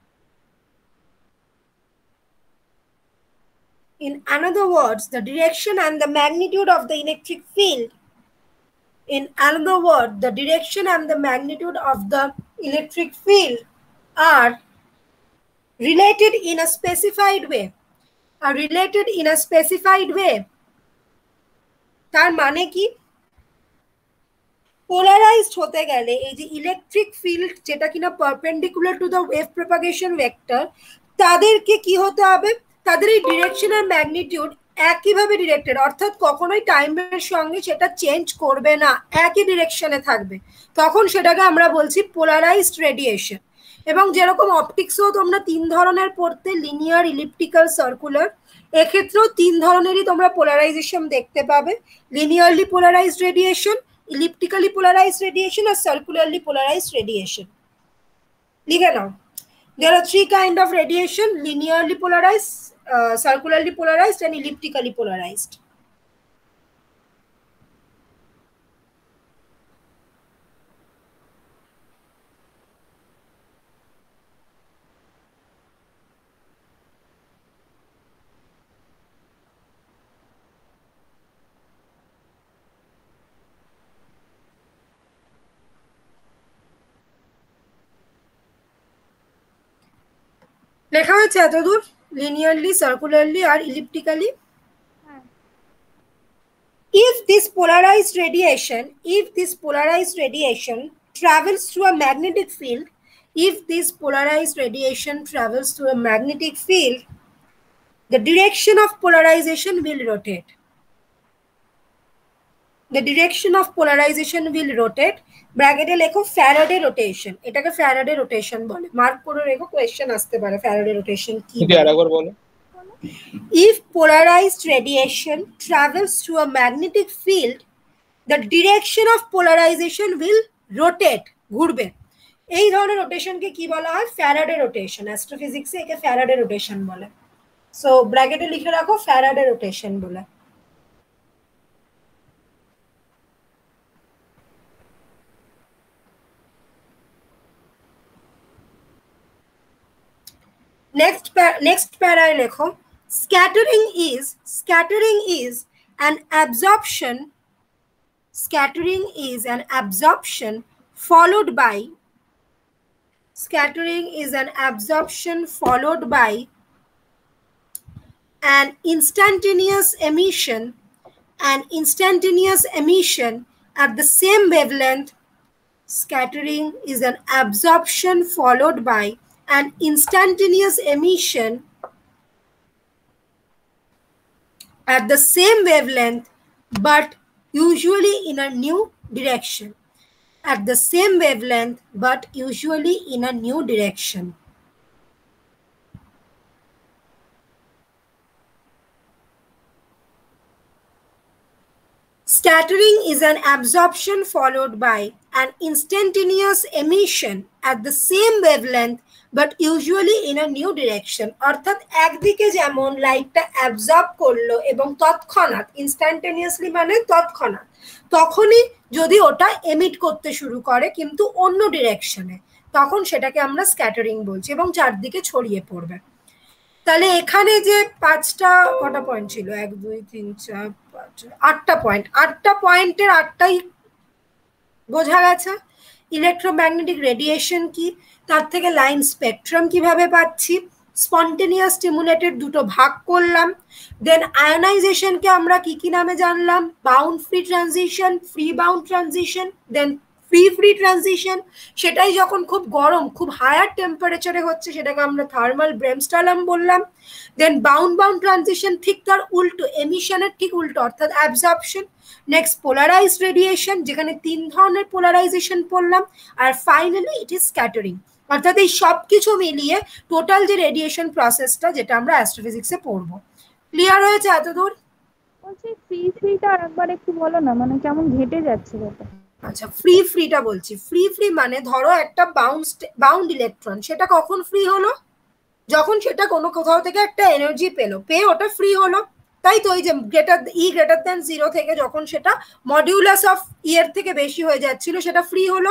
of the electric field are related in a specified way. তার মানে কি, polarised হতে গেলে এই যে ইলেকট্রিক ফিল্ড যেটা কিনা perpendicular to the wave propagation vector, তাদেরকে কি হতে হবে, তাদের এই ডিরেকশন আর ম্যাগনিটিউড একইভাবে ডিরেক্টেড, অর্থাৎ কখনোই টাইমের সঙ্গে সেটা চেঞ্জ করবে না, একই ডিরেকশনে থাকবে, তখন সেটাকে আমরা বলছি পোলারাইজড রেডিয়েশন। এবং যেরকম অপটিক্সও তোমরা তিন ধরনের পড়তে, লিনিয়ার, ইলিপ্টিক্যাল, সার্কুলার, এক্ষেত্রেও তিন ধরনেরই তোমরা পোলারাইজেশন দেখতে পাবে, linearly polarized radiation, elliptically polarized radiation or circularly polarized radiation. লিখে নাও, there are three kind of radiation: linearly polarized, circularly polarized and elliptically polarized. লেখা হয়েছে এতদূর, লিনিয়ারলি, সার্কুলারলি আর elliptically. If this polarized radiation travels through a magnetic field, the direction of polarization will rotate. ব্র্যাকেটে লেখো Faraday rotation, এটাকে Faraday rotation বলে, mark করে রেখো, কোয়েশ্চেন আসতে পারে ফ্যারাডে রোটেশন কি। আরেকবার বলো। If polarized radiation travels through a magnetic field, the direction of polarization will rotate, ঘুরবে। এই ধরনের রোটেশনকে কি বলা হয়, ফ্যারাডে রোটেশন। অ্যাস্ট্রোফিজিক্সে একে ফ্যারাডে রোটেশন বলে। সো ব্র্যাকেটে লিখে রাখো ফ্যারাডে রোটেশন বলে। next প্যারায় লেখো, scattering is an absorption followed by an instantaneous emission at the same wavelength Scattering is an absorption followed by an instantaneous emission at the same wavelength but usually in a new direction. At the same wavelength but usually in a new direction. Scattering is an absorption followed by an instantaneous emission at the same wavelength but usually in a new direction. অর্থাৎ একদিকে যেমন লাইটটা absorb করলো এবং তৎক্ষণাৎ, instantaneously মানে তৎক্ষণাৎ, তখনই যদি ওটা এমিট করতে শুরু করে কিন্তু অন্য ডিরেকশনে, তখন সেটাকে আমরা স্ক্যাটারিং বলছি এবং চারদিকে ছড়িয়ে পড়বে। তাহলে এখানে যে কটা পয়েন্ট ছিল, 1 2 3 4 5 8টা পয়েন্ট, 8টা পয়েন্টের 8টাই বোঝা গেছে। ইলেকট্রোম্যাগনেটিক রেডিয়েশন কি, তার থেকে লাইন স্পেকট্রাম কিভাবে পাচ্ছি, স্পন্টেনিয়াস স্টিমুলেটেড দুটো ভাগ করলাম, দেন আয়োনাইজেশনকে আমরা কি নামে জানলাম, bound free transition, free bound transition, then free transition, সেটাই যখন খুব গরম, খুব হায়ার টেম্পারেচারে হচ্ছে সেটাকে আমরা থার্মাল ব্রেমস্টালম বললাম। দেন বাউন্ড ট্রানজিশন ঠিক তার উল্টো, এমিশনের ঠিক উল্টো অর্থাৎ অ্যাবজর্পশন। নেক্সট পোলারাইজড রেডিয়েশন, যেখানে 3 ধরনের পোলারাইজেশন পড়লাম। আর ফাইনালি ইট ইজ স্ক্যাটারিং। অর্থাৎ এই সব কিছু মিলিয়ে টোটাল যে রেডিয়েশন প্রসেসটা, যেটা আমরা অ্যাস্ট্রোফিজিক্সে পড়বো। ক্লিয়ার হয়েছে এতদূর? বলছি ফ্রিটা আরেকবার একটু বলো না, মানে কেমন ঘেটে যাচ্ছে ব্যাপার। আচ্ছা, ফ্রিটা বলছি। ফ্রি মানে ধরো একটা বাউন্ড ইলেকট্রন, সেটা কখন ফ্রি হলো, যখন সেটা কোনো কোথাও থেকে একটা এনার্জি পেয়ে ওটা ফ্রি হলো, তাই তো? ওই যে গ্রেটার দ্যান 0 থেকে যখন সেটা মডিউলাস অফ এর থেকে বেশি হয়ে যাচ্ছিল, সেটা ফ্রি হলো।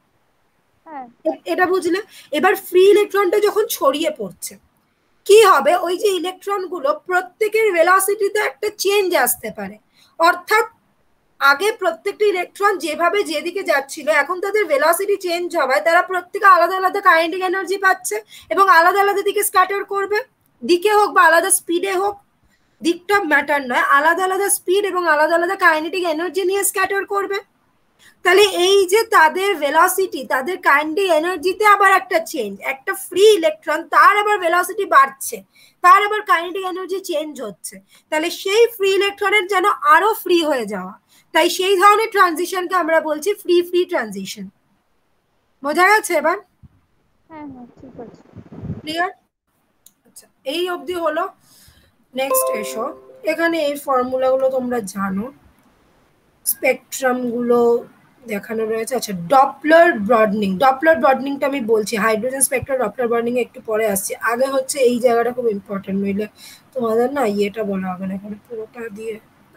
এটা বুঝলে? এবার ফ্রি ইলেকট্রনটা যখন ছড়িয়ে পড়ছে কি হবে, ওই যে ইলেকট্রনগুলো প্রত্যেকের ভেলোসিটিতে একটা চেঞ্জ আসতে পারে। অর্থাৎ আগে প্রত্যেকটা ইলেকট্রন যেভাবে যেদিকে যাচ্ছিল, এখন তাদের ভেলোসিটি চেঞ্জ হওয়ায় তারা প্রত্যেকে আলাদা আলাদা কাইনেটিক এনার্জি পাচ্ছে এবং আলাদা আলাদা দিকে স্ক্যাটার করবে, দিকে হোক বা আলাদা স্পিডে হোক, দিকটা ম্যাটার নয়, আলাদা আলাদা স্পিড এবং আলাদা আলাদা কাইনেটিক এনার্জি নিয়ে স্ক্যাটার করবে। তাহলে এই যে তাদের ভেলোসিটি, তাদের কাইনেটিক এনার্জিতে আবার একটা চেঞ্জ, একটা ফ্রি ইলেকট্রন তার আবার ভেলোসিটি বাড়ছে, তার আবার কাইনেটিক এনার্জি চেঞ্জ হচ্ছে, তাহলে সেই ফ্রি ইলেকট্রনের যেন আরো ফ্রি হয়ে যাওয়া, তাই সেই ধরনের ট্রানজিশনকে আমরা বলছি ফ্রি ট্রানজিশন। বোঝা গেছে এবার? হ্যাঁ ঠিক আছে, ক্লিয়ার? আচ্ছা, এই অবধি হলো। নেক্সট এসো, এখানে এই ফর্মুলাগুলো তোমরা জানো, স্পেকট্রাম গুলো দেখানো রয়েছে। আচ্ছা, ডপলার ব্রডনিংটা আমি বলছি, হাইড্রোজেন স্পেকট্রাম ডপলার ব্রডনিং একটু পরে আসছে। আগে হচ্ছে এই জায়গাটা খুব ইম্পর্টেন্ট, নইলে তোমাদের না ইয়েটা বলা হবে না, এখানে পুরোটা দিয়ে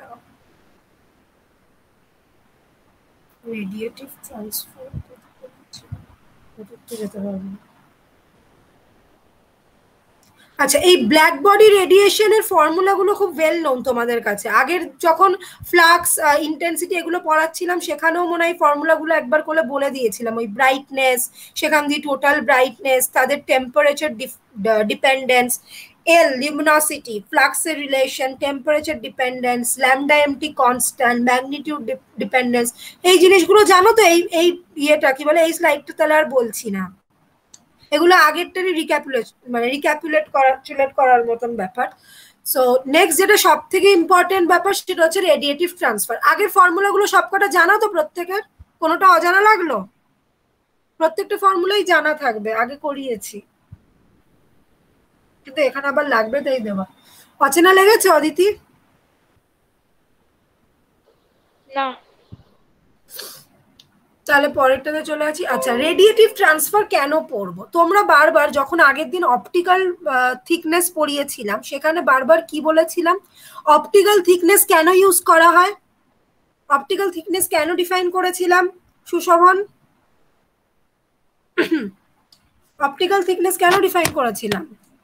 রেডিয়েটিভ ট্রান্সফার যেতে পারবো। আচ্ছা, এই ব্ল্যাক বডি রেডিয়েশনের ফর্মুলাগুলো খুব ওয়েল নোন তোমাদের কাছে। আগের যখন ফ্লাক্স ইন্টেন্সিটি এগুলো পড়াচ্ছিলাম, সেখানেও মনে হয় ফর্মুলাগুলো একবার করে বলে দিয়েছিলাম। ওই ব্রাইটনেস, সেখান দিয়ে টোটাল ব্রাইটনেস, তাদের টেম্পারেচার ডিপেন্ডেন্স, এল লিউমিনোসিটি, ফ্লাক্সের relation, temperature dependence, lambda m T constant, magnitude dependence, এই জিনিসগুলো জানো তো? এই ইয়েটা কি বলে, এই স্লাইডটা তাহলে আর বলছি না, এগুলো আগেরটারই রিক্যাপুলেট করার মতন ব্যাপার। সো নেক্সট যেটা সব থেকে ইম্পর্টেন্ট ব্যাপার, সেটা হচ্ছে রেডিয়েটিভ ট্রান্সফার। আগের ফর্মুলাগুলো সবকটা জানা তো প্রত্যেকের? কোনোটা অজানা লাগলো? প্রত্যেকটা ফর্মুলাই জানা থাকবে, আগে করিয়েছি, কিন্তু এখানে আবার লাগবে, তাই দেওয়া। অচেনা লেগেছে অদিতি? না। তাহলে পরেরটাতে চলে আসি। আচ্ছা, রেডিয়েটিভ ট্রান্সফার কেন পড়বো? তোমরা বারবার যখন আগের দিন অপটিক্যাল থিকনেস পড়িয়েছিলাম, সেখানে বারবার কি বলেছিলাম, অপটিক্যাল থিকনেস কেন ইউজ করা হয়, অপটিক্যাল থিকনেস কেন ডিফাইন করেছিলাম সুশোভন? অপটিক্যাল থিকনেস কেন ডিফাইন করেছিলাম?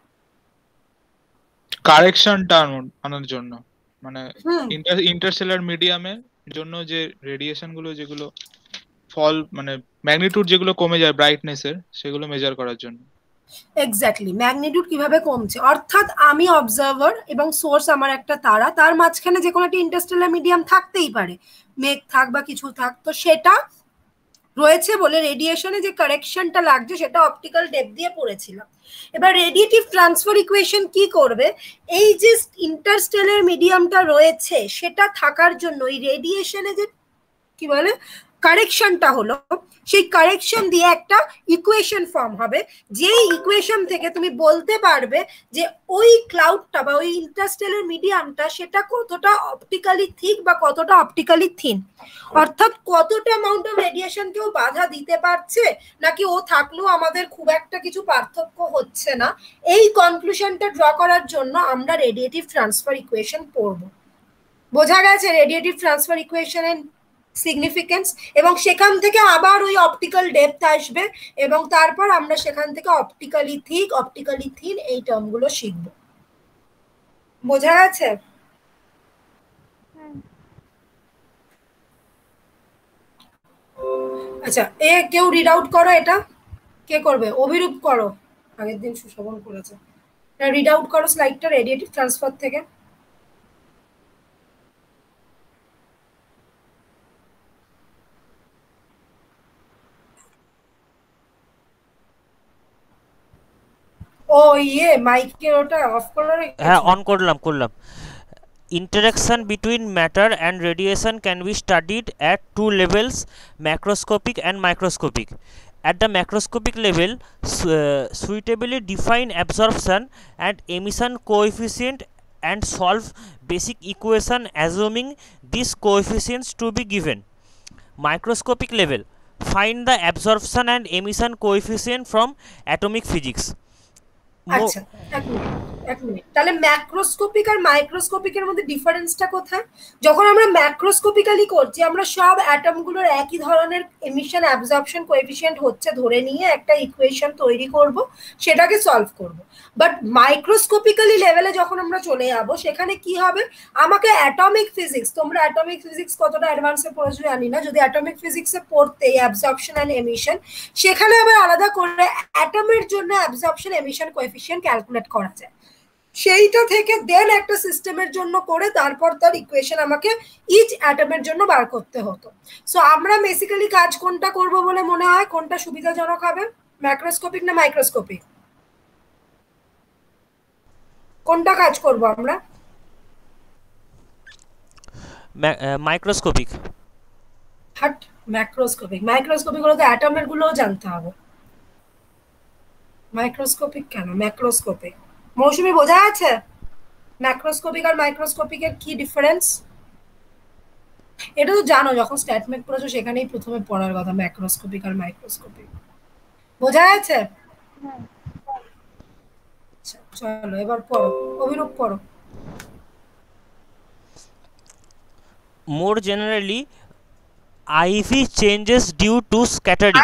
কারেকশনটা আনার জন্য, মানে ইন্টারস্টেলার মিডিয়ামের জন্য যে রেডিয়েশন গুলো, যেগুলো ফল মানে ম্যাগনিটিউড যেগুলো কমে যায় ব্রাইটনেসের, সেগুলো মেজার করার জন্য। এক্স্যাক্টলি, ম্যাগনিটিউড কিভাবে কমছে, অর্থাৎ আমি অবজার্ভার এবং সোর্স আমার একটা তারা, তার মাঝখানে যে কোনো একটা ইন্টারস্টেলার মিডিয়াম থাকতেই পারে, মেঘ থাক বা কিছু থাক, তো সেটা রয়েছে বলে রেডিয়েশনে যে কারেকশনটা লাগছে সেটা অপটিক্যাল ডেপথ দিয়ে পড়েছিলাম। এবার রেডিয়েটিভ ট্রান্সফার ইকুয়েশন কি করবে, এই যে ইন্টারস্টেলার মিডিয়ামটা রয়েছে সেটা থাকার জন্য এই রেডিয়েশনে যে কি বলে কারেকশনটা হলো, সেই কারেকশন দিয়ে একটা ইকুয়েশন ফর্ম হবে, যেই ইকুয়েশন থেকে তুমি বলতে পারবে যে ওই ক্লাউডটা বা ওই ইন্টারস্টেলার মিডিয়ামটা সেটা কতটা অপটিক্যালি থিক বা কতটা অপটিক্যালি থিন, অর্থাৎ কতটা অ্যামাউন্ট অফ রেডিয়েশন কেউ বাধা দিতে পারছে নাকি ও থাকলেও আমাদের খুব একটা কিছু পার্থক্য হচ্ছে না। এই কনক্লুশনটা ড্র করার জন্য আমরা রেডিয়েটিভ ট্রান্সফার ইকুয়েশন পড়ব। বোঝা গেছে রেডিয়েটিভ ট্রান্সফার ইকুয়েশনের সিগনিফিকেন্স? এবং সেখান থেকে আবার ওই অপটিক্যাল ডেপথ আসবে এবং তারপর আমরা সেখান থেকে অপটিক্যালি থিক, অপটিক্যালি থিন এই টার্মগুলো শিখব। বোঝা গেছে? আচ্ছা, কেউ রিড আউট করো, এটা কে করবে? অভিরূপ করো, আগের দিন সুশোভন করেছে। রিড আউট করো স্লাইডটা রেডিয়েটিভ ট্রান্সফার থেকে। ও মাইকের ওটা অফ করে রেখেছো? হ্যাঁ, অন করলাম। Interaction between matter and radiation can be studied at two levels, macroscopic and microscopic. At the macroscopic level, suitably define absorption and emission coefficient and solve basic equation assuming these coefficients to be given. Microscopic level, find the absorption and emission coefficient from atomic physics. আচ্ছা, এক minute. তাহলে macroscopic আর মাইক্রোস্কোপিকের মধ্যে ডিফারেন্সটা কোথায়? যখন আমরা ম্যাক্রোস্কোপিক্যালি করছি আমরা সব অ্যাটমগুলোর একই ধরনের এমিশন অ্যাবজর্পশন কোএফিসিয়েন্ট হচ্ছে ধরে নিয়ে একটা ইকুয়েশন তৈরি করব, সেটাকে সলভ করব। বাট মাইক্রোস্কোপিক্যালি লেভেলে যখন আমরা চলে যাব সেখানে কি হবে, আমাকে অ্যাটমিক ফিজিক্স, তোমরা অ্যাটমিক ফিজিক্স কতটা অ্যাডভান্সে পড়েছো জানি না, যদি অ্যাটমিক ফিজিক্সে পড়তে অ্যাবজর্পশন অ্যান্ড এমিশন, সেখানে আবার আলাদা করে অ্যাটমের জন্য অ্যাবজর্পশন এমিশন কোএফিসিয়েন্ট ক্যালকুলেট করা যায়। সেইটা থেকে দেন একটা সিস্টেমের জন্য করে তারপর তার ইকুয়েশন আমাকে ইচ অ্যাটমের জন্য বার করতে হতো। সো আমরা বেসিক্যালি কাজ কোনটা করব বলে মনে হয়, কোনটা সুবিধাজনক হবে, ম্যাক্রোস্কোপিক না মাইক্রোস্কোপিক? কোনটা কাজ করব আমরা? মাইক্রোস্কোপিক। হাট, ম্যাক্রোস্কোপিক। মাইক্রোস্কোপিক হলে তো অ্যাটমের গুলোও জানতে হবে। মাইক্রোস্কোপিক কেন, ম্যাক্রোস্কোপিক। মৌসুমী বোঝা আছে ম্যাক্রোস্কোপিক আর মাইক্রোস্কোপিকের কি ডিফারেন্স? এটা তো জানো, যখন স্ট্যাটমেট পড়েছো সেখানেই প্রথমে পড়ার কথা ম্যাক্রোস্কোপিক আর মাইক্রোস্কোপিক। বোঝা আছে? আচ্ছা চলো এবার পড়ো, অভিরূপ পড়ো। More generally, IV changes due to scattering.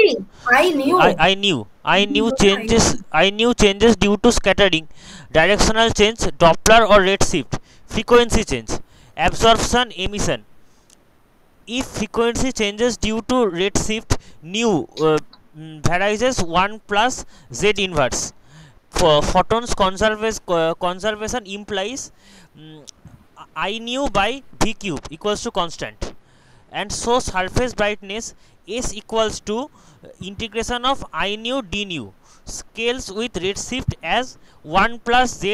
I knew changes due to scattering, directional change, Doppler or redshift, frequency change, absorption, emission. If frequency changes due to redshift, nu varies 1 plus z inverse. For photons conservation implies I nu by v cube equals to constant, and so surface brightness S equals to integration of I nu d nu, scales with redshift as 1 plus z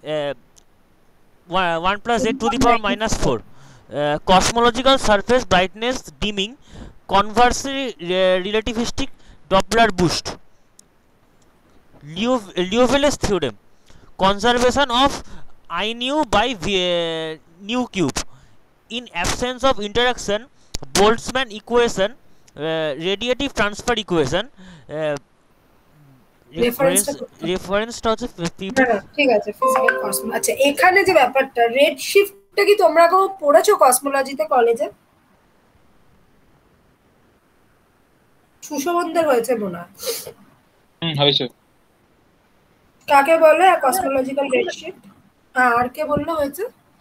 1 plus z to the power minus 4. Cosmological surface brightness dimming, conversely relativistic Doppler boost. Liouville's theorem, conservation of I nu by nu cube. In absence of interaction, Boltzmann equation, radiative transfer equation, রেফারেন্সটা হচ্ছে ঠিক আছে physical cosmology. আচ্ছা এখানে যে ব্যাপারটা red শিফটটা কি তোমরা কেউ পড়েছো কসমোলজিতে কলেজে? সুশোভনদের হয়েছে মনে হয়। হয়েছে। কাকে বলে কসমোলজিক্যাল রেড শিফট? আর কে বললো হয়েছে?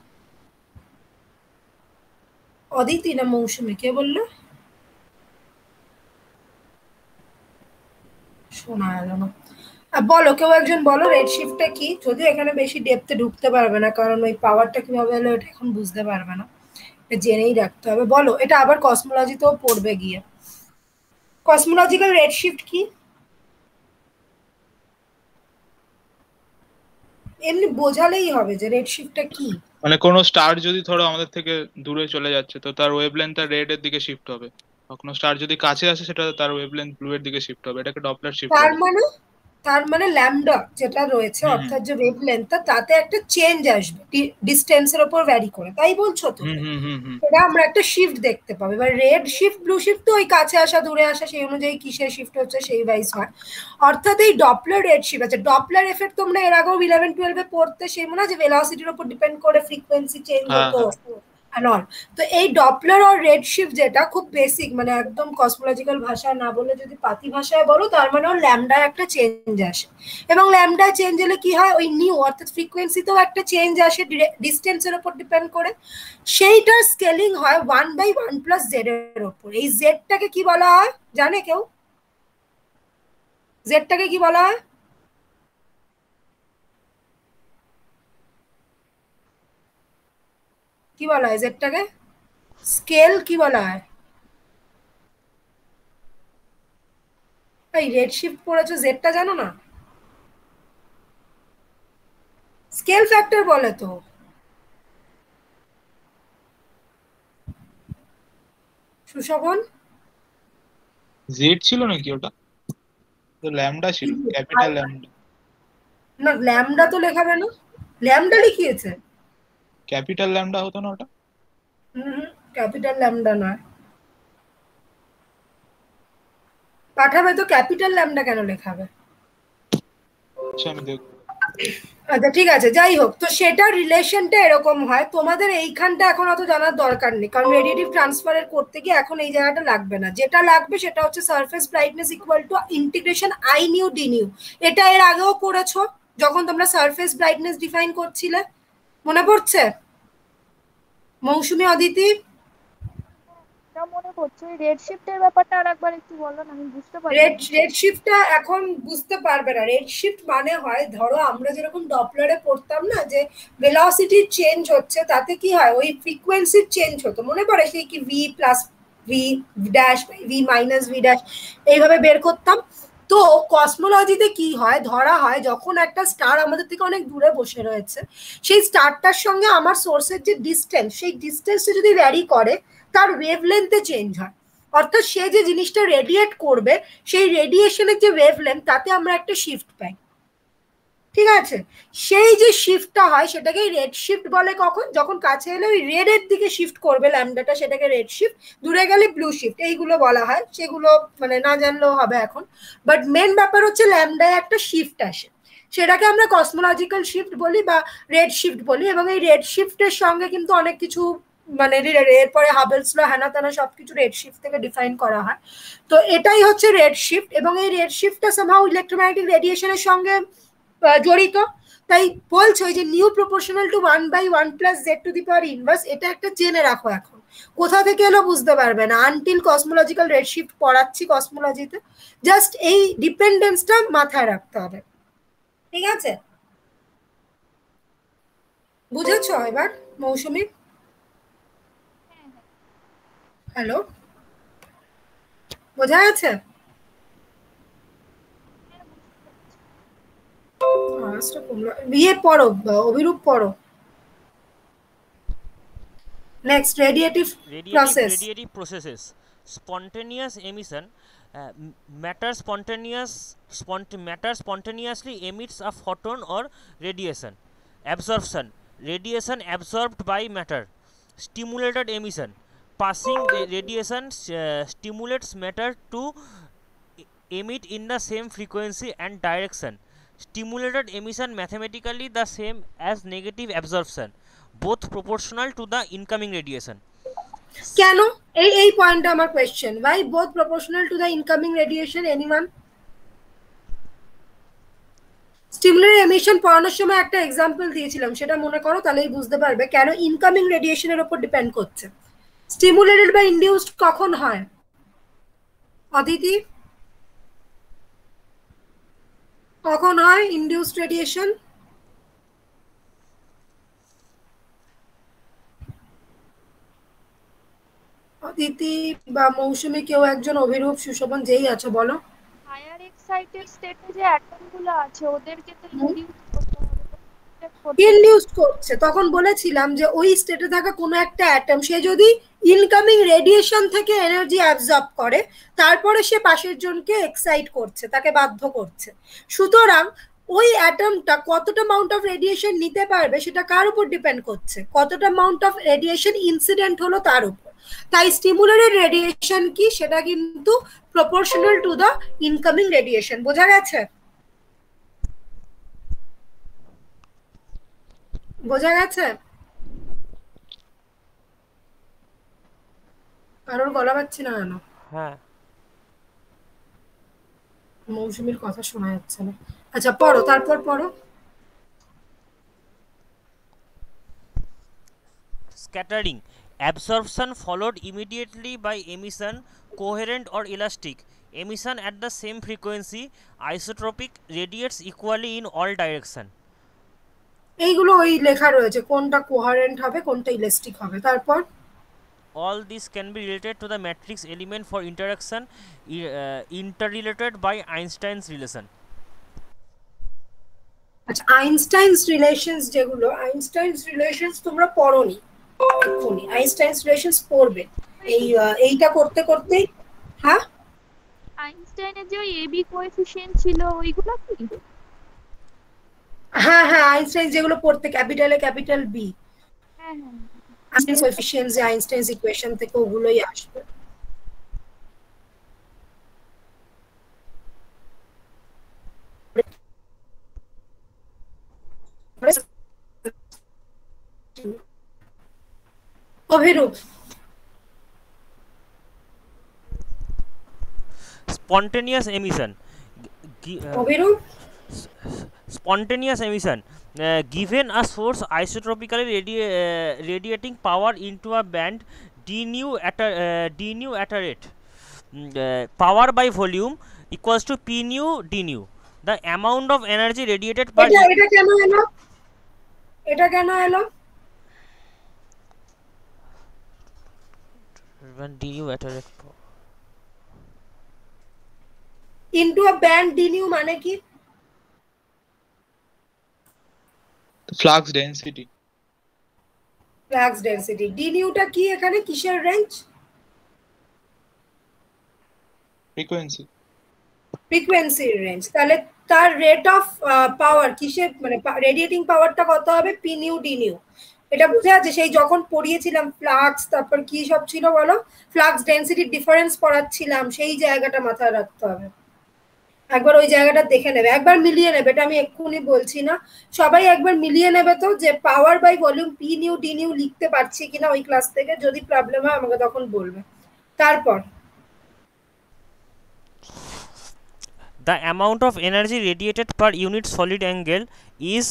অদিতি না মৌসুমী, কে বললো? শোনা গেল না। বলো, কেউ একজন বলো রেড শিফটটা কি, যদিও এখানে বেশি ডেপথে ঢুকতে পারবে না কারণ ওই পাওয়ারটা কিভাবে এলো এটা এখন বুঝতে পারবে না, এটা জেনেই রাখতে হবে। বলো, এটা আবার কসমোলজিতেও পড়বে গিয়ে। কসমোলজিক্যাল রেডশিফট কি? এমনি বোঝালেই হবে যে রেডশিফটটা কি। মানে কোনো স্টার যদি ধরো আমাদের থেকে দূরে চলে যাচ্ছে তো তার ওয়েভলেন্থটা রেড এর দিকে শিফট হবে, কোনো স্টার যদি কাছে আসে সেটা তার ওয়েভলেন্থ ব্লু এর দিকে শিফট হবে, এটাকে ডপলার শিফট বলে। তার মানে ল্যামডা যেটা রয়েছে অর্থাৎ যে ওয়েভলেন্থটা তাতে একটা চেঞ্জ আসবে ডিসটেন্সের উপর ভ্যারি করে, তাই বলছো তো? এটা আমরা একটা শিফট দেখতে পাবো। এবার রেড শিফট ব্লু শিফট তো ওই কাছে আসা দূরে আসা সেই অনুযায়ী কিসের শিফট হচ্ছে সেই ওয়াইজ হয়। অর্থাৎ এই ডপলার রেড শিফট আছে, ডপলার এফেক্ট তোমরা এর আগেও 11-12 পড়তে, সেই মনে হয় যে ভেলোসিটির উপর ডিপেন্ড করে ফ্রিকোয়েন্সি চেঞ্জ হতো and all। তো এই ডপলার আর রেড শিফট যেটা খুব বেসিক, মানে একদম কসমোলজিক্যাল ভাষায় না বলে যদি পাতি ভাষায় বলো, তার মানে ওর ল্যামডায় একটা চেঞ্জ আসে, এবং ল্যামডায় চেঞ্জ এলে কি হয়, ওই নিউ অর্থাৎ ফ্রিকোয়েন্সিতেও একটা চেঞ্জ আসে ডিস্টেন্সের উপর ডিপেন্ড করে। সেইটার স্কেলিং হয় 1/1 + z এর উপর। এই জেডটাকে কি বলা হয় জানে কেউ? জেডটাকে কি বলা হয়? কি বলা হয় জেডটাকে? স্কেল কি বলা হয়? এই রেড শিফট পড়েছো, জেডটা জানো না? স্কেল ফ্যাক্টর বলে তো। সুশোভন, জেড ছিল নাকি ওটা? তো ল্যামডা ছিল, ক্যাপিটাল ল্যামডা। না ল্যামডা তো লেখাবে না, ল্যামডা লিখিয়েছে। ক্যাপিটাল ল্যামডা হতো না ওটা? ক্যাপিটাল ল্যামডা নয়, পাঠাবে তো ক্যাপিটাল ল্যামডা কেন লেখাবে? আচ্ছা আমি দেখব। আচ্ছা ঠিক আছে, যাই হোক, তো সেটার রিলেশনটা এরকম হয়। তোমাদের এইখানটা এখন অত জানার দরকার নেই, কারণ রেডিয়েটিভ ট্রান্সফারের করতে গিয়ে এখন এই জায়গাটা লাগবে না। যেটা লাগবে সেটা হচ্ছে surface brightness equal to integration I nu d nu. এটা এর আগেও করেছো যখন তোমরা সারফেস ব্রাইটনেস ডিফাইন করছিলে, মনে পড়ছে? মৌসুমী, অদিতি? মনে পড়ছে। রেড শিফটের ব্যাপারটা আরেকবার একটু বলো না, আমি বুঝতে পারি। রেড শিফটটা এখন বুঝতে পারবে না। রেড শিফট মানে হয়, ধরো আমরা যেরকম ডপলারে পড়তাম না যে ভেলোসিটি চেঞ্জ হচ্ছে, তাতে কি হয় ওই ফ্রিকোয়েন্সির চেঞ্জ হতো, মনে পড়ে? সেই কি V plus V dash V minus V dash এইভাবে বের করতাম। তো কসমোলজিতে কি হয়, ধরা হয় যখন একটা স্টার আমাদের থেকে অনেক দূরে বসে রয়েছে, সেই স্টারটার সঙ্গে আমার সোর্সের যে ডিস্টেন্স, সেই ডিস্টেন্সটা যদি ভ্যারি করে, তার ওয়েভলেন্থে চেঞ্জ হয়। অর্থাৎ সে যে জিনিসটা রেডিয়েট করবে, সেই রেডিয়েশনের যে ওয়েভলেন্থ, তাতে আমরা একটা শিফট পাই। ঠিক আছে? সেই যে শিফটটা হয় সেটাকেই রেড শিফট বলে। কখন? যখন কাছে এলে ওই রেড এর দিকে শিফট করবে ল্যামডাটা, সেটাকে রেড শিফট। দূরে গেলে ব্লু শিফট, এইগুলো বলা হয়। সেগুলো মানে না জানলেও হবে এখন। বাট মেন ব্যাপার হচ্ছে ল্যামডায় একটা শিফট আসে, সেটাকে আমরা কসমোলজিক্যাল শিফট বলি বা রেড শিফট বলি। এবং এই রেড শিফটের সঙ্গে কিন্তু অনেক কিছু মানে এরপরে হাবেলস ল হ্যানা ত্যানা সবকিছু রেড শিফট থেকে ডিফাইন করা হয়। তো এটাই হচ্ছে রেড শিফট, এবং এই রেড শিফটটা সামহাউ ইলেকট্রোম্যাগনেটিক রেডিয়েশনের সঙ্গে জড়িত। তাই বলছো যে নিউ প্রপোর্শনাল টু 1/1 + z⁻⁻⁰, এটা একটা জেনে রাখো। এখন কোথা থেকে এলো বুঝতে পারবে না আনটিল কসমোলজিক্যাল রেড শিফট পড়াচ্ছি কসমোলজিতে। জাস্ট এই ডিপেন্ডেন্সটা মাথায় রাখতে হবে, ঠিক আছে? বুঝেছো এবার মৌসুমী? হ্যালো, বোঝা গেছে? ইয়ে পড়ো, অভিরূপ পড়ো। Next, radiative processes. Spontaneous emission. Matter spontaneously emits a photon or radiation. Absorption. Radiation absorbed by matter. Stimulated emission. Passing radiation stimulates matter to emit in the same frequency and direction. Stimulated emission mathematically the same as negative absorption, both proportional to the incoming radiation. কেন? এই পয়েন্টটা আমার question. why both proportional to the incoming radiation? anyone? Stimulated emission পড়ানোর সময় একটা example দিয়েছিলাম, সেটা মনে করো, তাহলেই বুঝতে পারবে কেন ইনকামিং রেডিয়েশনের উপর ডিপেন্ড করছে। স্টিমুলেটেড বা ইনডিউসড কখন হয়? অদিতি, কখন হয় ইনডিউসড রেডিয়েশন? অদিতি বা মৌসুমী কেউ একজন, অভিরূপ, সুশোভন, যেই আছো বলো। হায়ার এক্সাইটেড স্টেটে যে অ্যাটম গুলো আছে ওদেরকে তো ইনডিউস করতে হবে, করতে ইনডিউস করছে, তখন বলেছিলাম যে ওই স্টেটে থাকা কোনো একটা অ্যাটম সে যদি ইনকামিং রেডিয়েশন থেকে এনার্জি অ্যাবজর্ব করে, তারপরে সে পাশের জনকে এক্সাইট করছে, তাকে বাধ্য করছে। সুতরাং ওই অ্যাটমটা কতটা অ্যামাউন্ট অফ রেডিয়েশন নিতে পারবে সেটা কার উপর ডিপেন্ড করছে, কতটা অ্যামাউন্ট অফ রেডিয়েশন ইনসিডেন্ট হলো তার উপর। তাই স্টিমুলেটেড রেডিয়েশন কি, সেটা কিন্তু proportional to the incoming radiation. বোঝা গেছে? বোঝা গেছে? কারোর গলা পাচ্ছি না কেন? হ্যাঁ। মৌসুমীর কথা শোনা যাচ্ছে না। আচ্ছা পড়ো, তারপর পড়ো। Scattering. Absorption followed immediately by emission, coherent or elastic. Emission at the same frequency, isotropic, radiates equally in all direction. এইগুলো ওই লেখা রয়েছে, কোনটা কোহারেন্ট হবে কোনটা ইলাস্টিক হবে। তারপর All this can be related to the matrix element for interaction, interrelated by Einstein's relation. আচ্ছা, আইনস্টাইনস রিলেশনস, যেগুলো আইনস্টাইনস রিলেশনস তোমরা পড়োনি এক্ষুনি, আইনস্টাইনস রিলেশনস পড়বে এইটা করতে করতেই। হ্যাঁ, আইনস্টাইনের যে ওই এবি কোএফিসিয়েন্ট ছিল ওইগুলো কি? হ্যাঁ হ্যাঁ, আইনস্টাইন যেগুলো পড়তে, ক্যাপিটালে ক্যাপিটাল বি, হ্যাঁ হ্যাঁ, আইনস্টাইনস কোএফিসিয়েন্টস, যে আইনস্টাইনস ইকুয়েশন থেকে ওগুলোই আসবে। Abhirup, Spontaneous emission. Abhirup, Spontaneous emission. Given a source isotropically radiating power into a band d nu at a rate, power by volume equals to p nu d nu. The amount of energy radiated per এটা কেন এলো, এটা কেন এলো? when d nu at a rate into a band d nu মানে কি? Flux density. Flux density. D নিউটা কি এখানে, কিসের রেঞ্জ? ফ্রিকোয়েন্সি। ফ্রিকোয়েন্সির রেঞ্জ। তাহলে তার রেট অফ পাওয়ার কিসের, মানে রেডিয়েটিং পাওয়ারটা কত হবে? P nu d nu. এটা বুঝে আছে? সেই যখন পড়িয়েছিলাম ফ্লাক্স, তারপর কি সব ছিল বলো, ফ্লাক্স ডেনসিটির ডিফারেন্স পড়াচ্ছিলাম, সেই জায়গাটা মাথায় রাখতে হবে। একবার ওই জায়গাটা দেখে নেবে, একবার মিলিয়ে নেবে, এটা আমি এক্ষুনি বলছি না, সবাই একবার মিলিয়ে নেবে তো, যে power by volume P nu d nu লিখতে পারছি কিনা ওই ক্লাস থেকে। যদি প্রবলেম হয় আমাকে তখন বলবে। তারপর the amount of energy radiated per unit solid angle is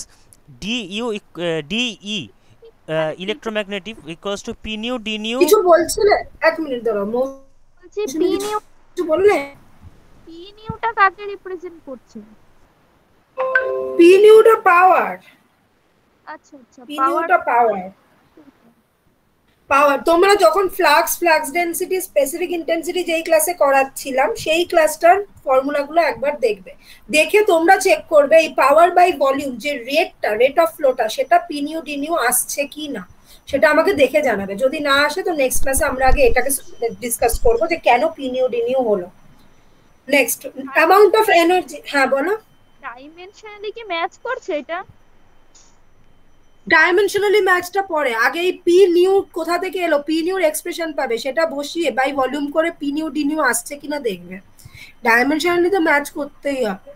dE electromagnetic equals to p nu d nu. কিছু বলছিলে? এক মিনিট দাঁড়াও, বলছি পি নিউ, কিছু বললে? পি নিউটা কাকে রিপ্রেজেন্ট করছে? পি নিউটা পাওয়ার। আচ্ছা আচ্ছা, পি পাওয়ার। নিউটা পাওয়ার। পাওয়ার তোমরা যখন ফ্লাক্স ডেনসিটি, স্পেসিফিক ইন্টেন্সিটি যেই ক্লাসে করাচ্ছিলাম সেই ক্লাসটার ফর্মুলাগুলো একবার দেখবে, দেখে তোমরা চেক করবে এই পাওয়ার বাই ভলিউম যে রেটটা, রেট অফ ফ্লোটা, সেটা পি নিউ ডি নিউ আসছে কি না, সেটা আমাকে দেখে জানাবে। যদি না আসে তো নেক্সট ক্লাসে আমরা আগে এটাকে ডিসকাস করবো যে কেন পি নিউ ডি নিউ হলো। Next, amount of energy. হ্যাঁ বলো। ডাইমেনশনালি কি ম্যাচ করছে এটা? ডাইমেনশনালি ম্যাচটা পরে, আগে এই পি নিউ কোথা থেকে এলো, পি নিউর এক্সপ্রেশন পাবে, সেটা বসিয়ে বাই ভলিউম করে পি নিউ ডি নিউ আসছে কিনা দেখবে। ডাইমেনশনালি তো ম্যাচ করতেই হবে।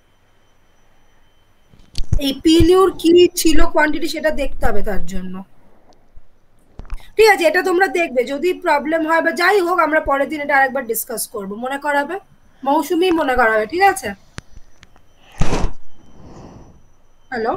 এই পি নিউর কি ছিল কোয়ান্টিটি সেটা দেখতে হবে তার জন্য। ঠিক আছে, এটা তোমরা দেখবে, যদি প্রবলেম হয় বা যাই হোক আমরা পরের দিন এটা আরেকবার ডিসকাস করব। মনে করাবে মৌসুমী, মনে করাবে, ঠিক আছে? হ্যালো,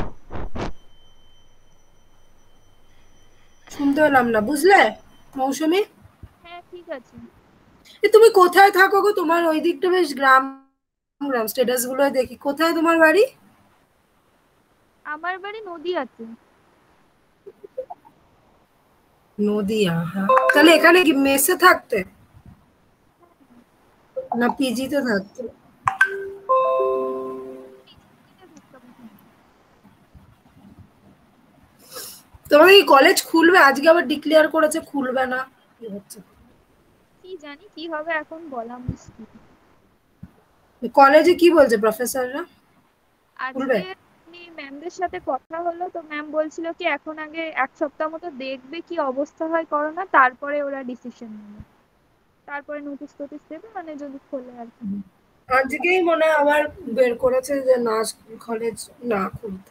শুনতে পেলাম না, বুঝলে মৌসুমী? হ্যাঁ ঠিক আছে। তুমি কোথায় থাকো গো? তোমার ওই দিকটা বেশ গ্রাম গ্রাম, স্ট্যাটাস গুলো দেখি। কোথায় তোমার বাড়ি? আমার বাড়ি নদীয়াতে। নদিয়া, হ্যাঁ। তাহলে এখানে কি মেসে থাকতে না পিজিতে থাকতে? তোমাদের কি কলেজ খুলবে? আজকে আবার ডিক্লেয়ার করেছে খুলবে না, কি হচ্ছে কি জানি কি হবে এখন বলা মুশকিল। কলেজে কি বলছে প্রফেসররা? খুলবে? আজকে ম্যামদের সাথে কথা হলো, তো ম্যাম বলছিল কি এখন আগে 1 সপ্তাহ মতো দেখবে কি অবস্থা হয় করোনা, তারপরে ওরা ডিসিশন নেবে, তারপরে নোটিশ টোটিস দেবে, মানে যদি খোলে আর কি। আজকেই মনে হয় আবার বের করেছে যে না, কলেজ না খুলতে।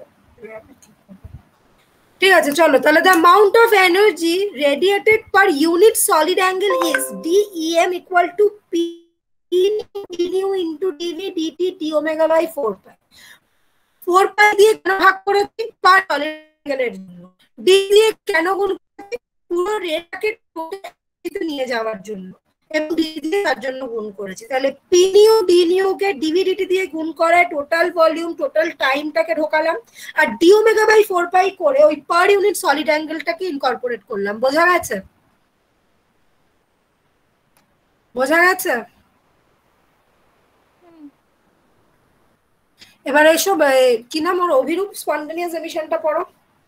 ঠিক আছে, চলো তাহলে the amount of energy radiated per unit solid angle is DEM equal to P nu into dV dt d omega by 4 pi। 4 pi দিয়ে কেন ভাগ করেছি? পার সলিড অ্যাঙ্গেলের জন্য। d দিয়ে কেন গুণ করেছি? পুরো রেটাকে নিয়ে যাওয়ার জন্য, এবং d দিয়ে তার জন্য গুণ করেছি। তাহলে p নিউ d নিউ কে dv dt দিয়ে গুণ করায় টোটাল ভলিউম টোটাল টাইমটাকে ঢোকালাম, আর d ওমেগা বাই 4 পাই করে ওই পার ইউনিট সলিড অ্যাঙ্গেলটাকে ইনকর্পোরেট করলাম। বোঝা গেছে? বোঝা গেছে? এবার এসব কি নাম ওর, অভিরূপ স্পন্টেনিয়াস এমিশনটা পড়ো।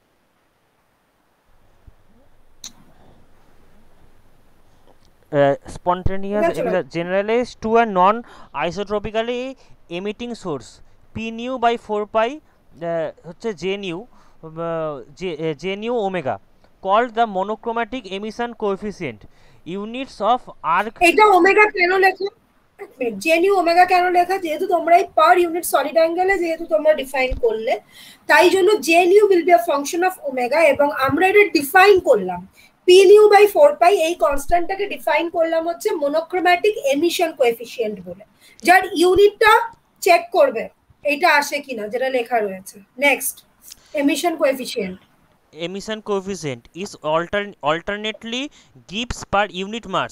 Spontaneous generalized to a non-isotropically emitting source p nu by 4 pi হচ্ছে j nu j nu omega called the monochromatic emission coefficient units of arc। এটা ওমেগা কেন লেখা? জেনিউ ওমেগা কেন লেখা? যেহেতু তোমরা এই পার ইউনিট সলিড অ্যাঙ্গেলে যেহেতু তোমরা ডিফাইন করলে, তাই জন্য j nu will be a function of omega, এবং আমরা এটা ডিফাইন করলাম পি নিউ বাই 4 পাই, এই কনস্ট্যান্টটাকে ডিফাইন করলাম হচ্ছে মোনোক্রোম্যাটিক এমিশন কোএফিসিয়েন্ট বলে, যার ইউনিটটা চেক করবে এইটা আসে কিনা, যেটা লেখা রয়েছে। Next, emission coefficient. Emission coefficient is alternately gives per unit mass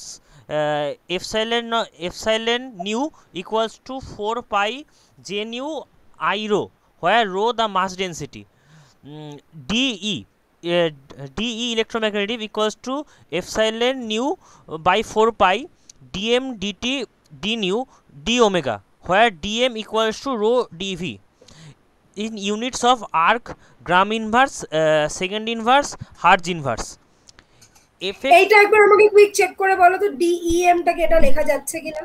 epsilon nu equals to 4 pi j nu I rho, where rho the mass density, de electromagnetic equals to epsilon nu by 4 pi dm dt d nu d omega, where dm equals to rho dv in units of arc, gram inverse, second inverse, Hertz inverse। এইটা একবার আমাকে quick check করে বলো তো, DEM টাকে এটা লেখা যাচ্ছে কিনা,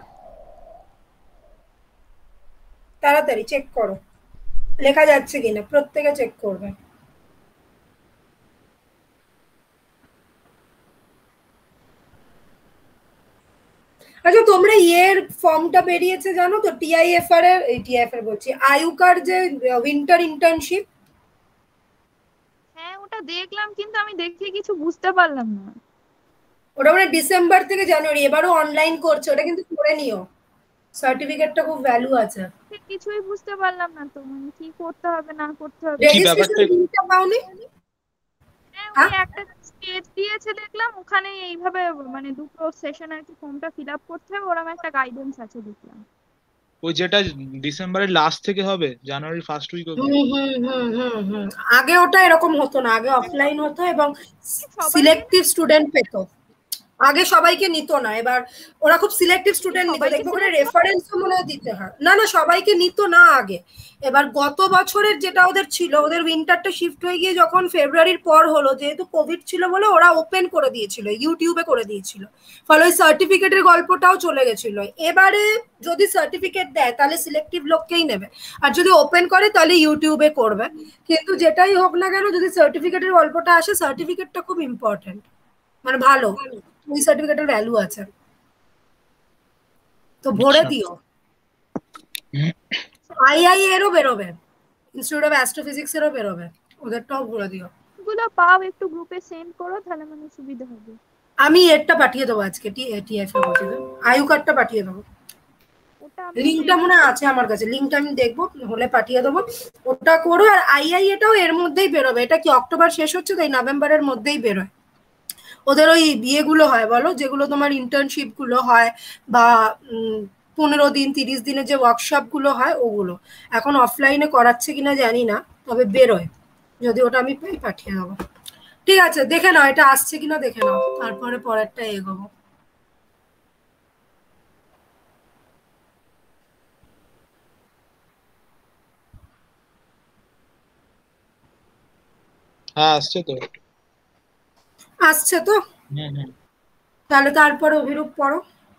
তাড়াতাড়ি চেক করো লেখা যাচ্ছে কিনা, প্রত্যেকে চেক করবে। আচ্ছা, তোমরা এর ফর্মটা বেরিয়েছে জানো তো, টিআইএফআর এর, এই টিআইএফআর বলছি, আয়ুকার যে উইন্টার ইন্টার্নশিপ। হ্যাঁ ওটা দেখলাম, কিন্তু আমি দেখে কিছু বুঝতে পারলাম না। ওটা মানে ডিসেম্বর থেকে জানুয়ারি, এবারও অনলাইন করছে, ওটা কিন্তু করে নিও, সার্টিফিকেটটা খুব ভ্যালু আছে। কিছুই বুঝতে পারলাম না তো, মানে কি করতে হবে না করতে হবে। রেজিস্ট্রেশন লিংকটা পাওনি? হ্যাঁ ওই একটা স্কেচ দিয়েছে দেখলাম, ওখানে এইভাবে মানে দুটো সেশন আর কি ফর্মটা ফিল আপ করতে হবে, ওরকম একটা গাইডেন্স আছে দেখলাম। ওই যেটা ডিসেম্বরের লাস্ট থেকে হবে, জানুয়ারি ফার্স্ট উইক অবধি। আগে ওটা এরকম হতো না, আগে অফলাইন হতো এবং সিলেক্টিভ স্টুডেন্ট পেত। আগে সবাইকে নিত না, এবার ওরা খুব সিলেক্টিভ স্টুডেন্ট নিত, দেখবো ওখানে রেফারেন্সও মনে হয় দিতে হয়। না না, সবাইকে নিত না আগে। এবার গত বছরের যেটা ওদের ছিল, ওদের উইন্টারটা শিফট হয়ে গিয়ে যখন ফেব্রুয়ারির পর হলো, যেহেতু কোভিড ছিল বলে ওরা ওপেন করে দিয়েছিল, ইউটিউবে করে দিয়েছিল, ফলে ওই সার্টিফিকেটের গল্পটাও চলে গেছিল। এবারে যদি সার্টিফিকেট দেয় তাহলে সিলেক্টিভ লোককেই নেবে, আর যদি ওপেন করে তাহলে ইউটিউবে করবে। কিন্তু যেটাই হোক না কেন, যদি সার্টিফিকেটের গল্পটা আসে, সার্টিফিকেটটা খুব ইম্পর্টেন্ট, মানে ভালো, ওই সার্টিফিকেটের ভ্যালু আছে, তো ভরে দিও। আইআই এরও বেরোবে, ইনস্টিটিউট অফ অ্যাস্ট্রোফিজিক্স এরও বেরোবে, ওদেরটাও ভরে দিও। গুলো পাও একটু গ্রুপে সেন্ড করো, তাহলে মানে সুবিধা হবে। আমি এরটা পাঠিয়ে দেবো আজকে, টিএফ এর বলছি, আয়ু কার্ডটা পাঠিয়ে দেবো, লিঙ্কটা মনে আছে আমার কাছে, লিঙ্কটা আমি দেখবো, হলে পাঠিয়ে দেবো, ওটা করো। আর আইআই এটাও এর মধ্যেই বেরোবে, এটা কি অক্টোবর শেষ হচ্ছে, তাই নভেম্বরের মধ্যেই বেরোয়। ওদের ওই বিয়েগুলো হয় বলো, যেগুলো তোমার ইন্টার্নশিপ গুলো হয়, বা 15 দিন 30 দিনের যে ওয়ার্কশপ গুলো হয়, ওগুলো এখন অফলাইনে করাচ্ছে কিনা জানি না, তবে বেরোয়, যদি ওটা আমি পাই পাঠিয়ে দেবো। ঠিক আছে, দেখে নাও এটা আসছে কিনা দেখে নাও, তারপরে পরেরটা এগোবো। হ্যাঁ আসছে তো। আসছে তো? হুম হুম। তাহলে তারপরে অভিরূপ পড়ো।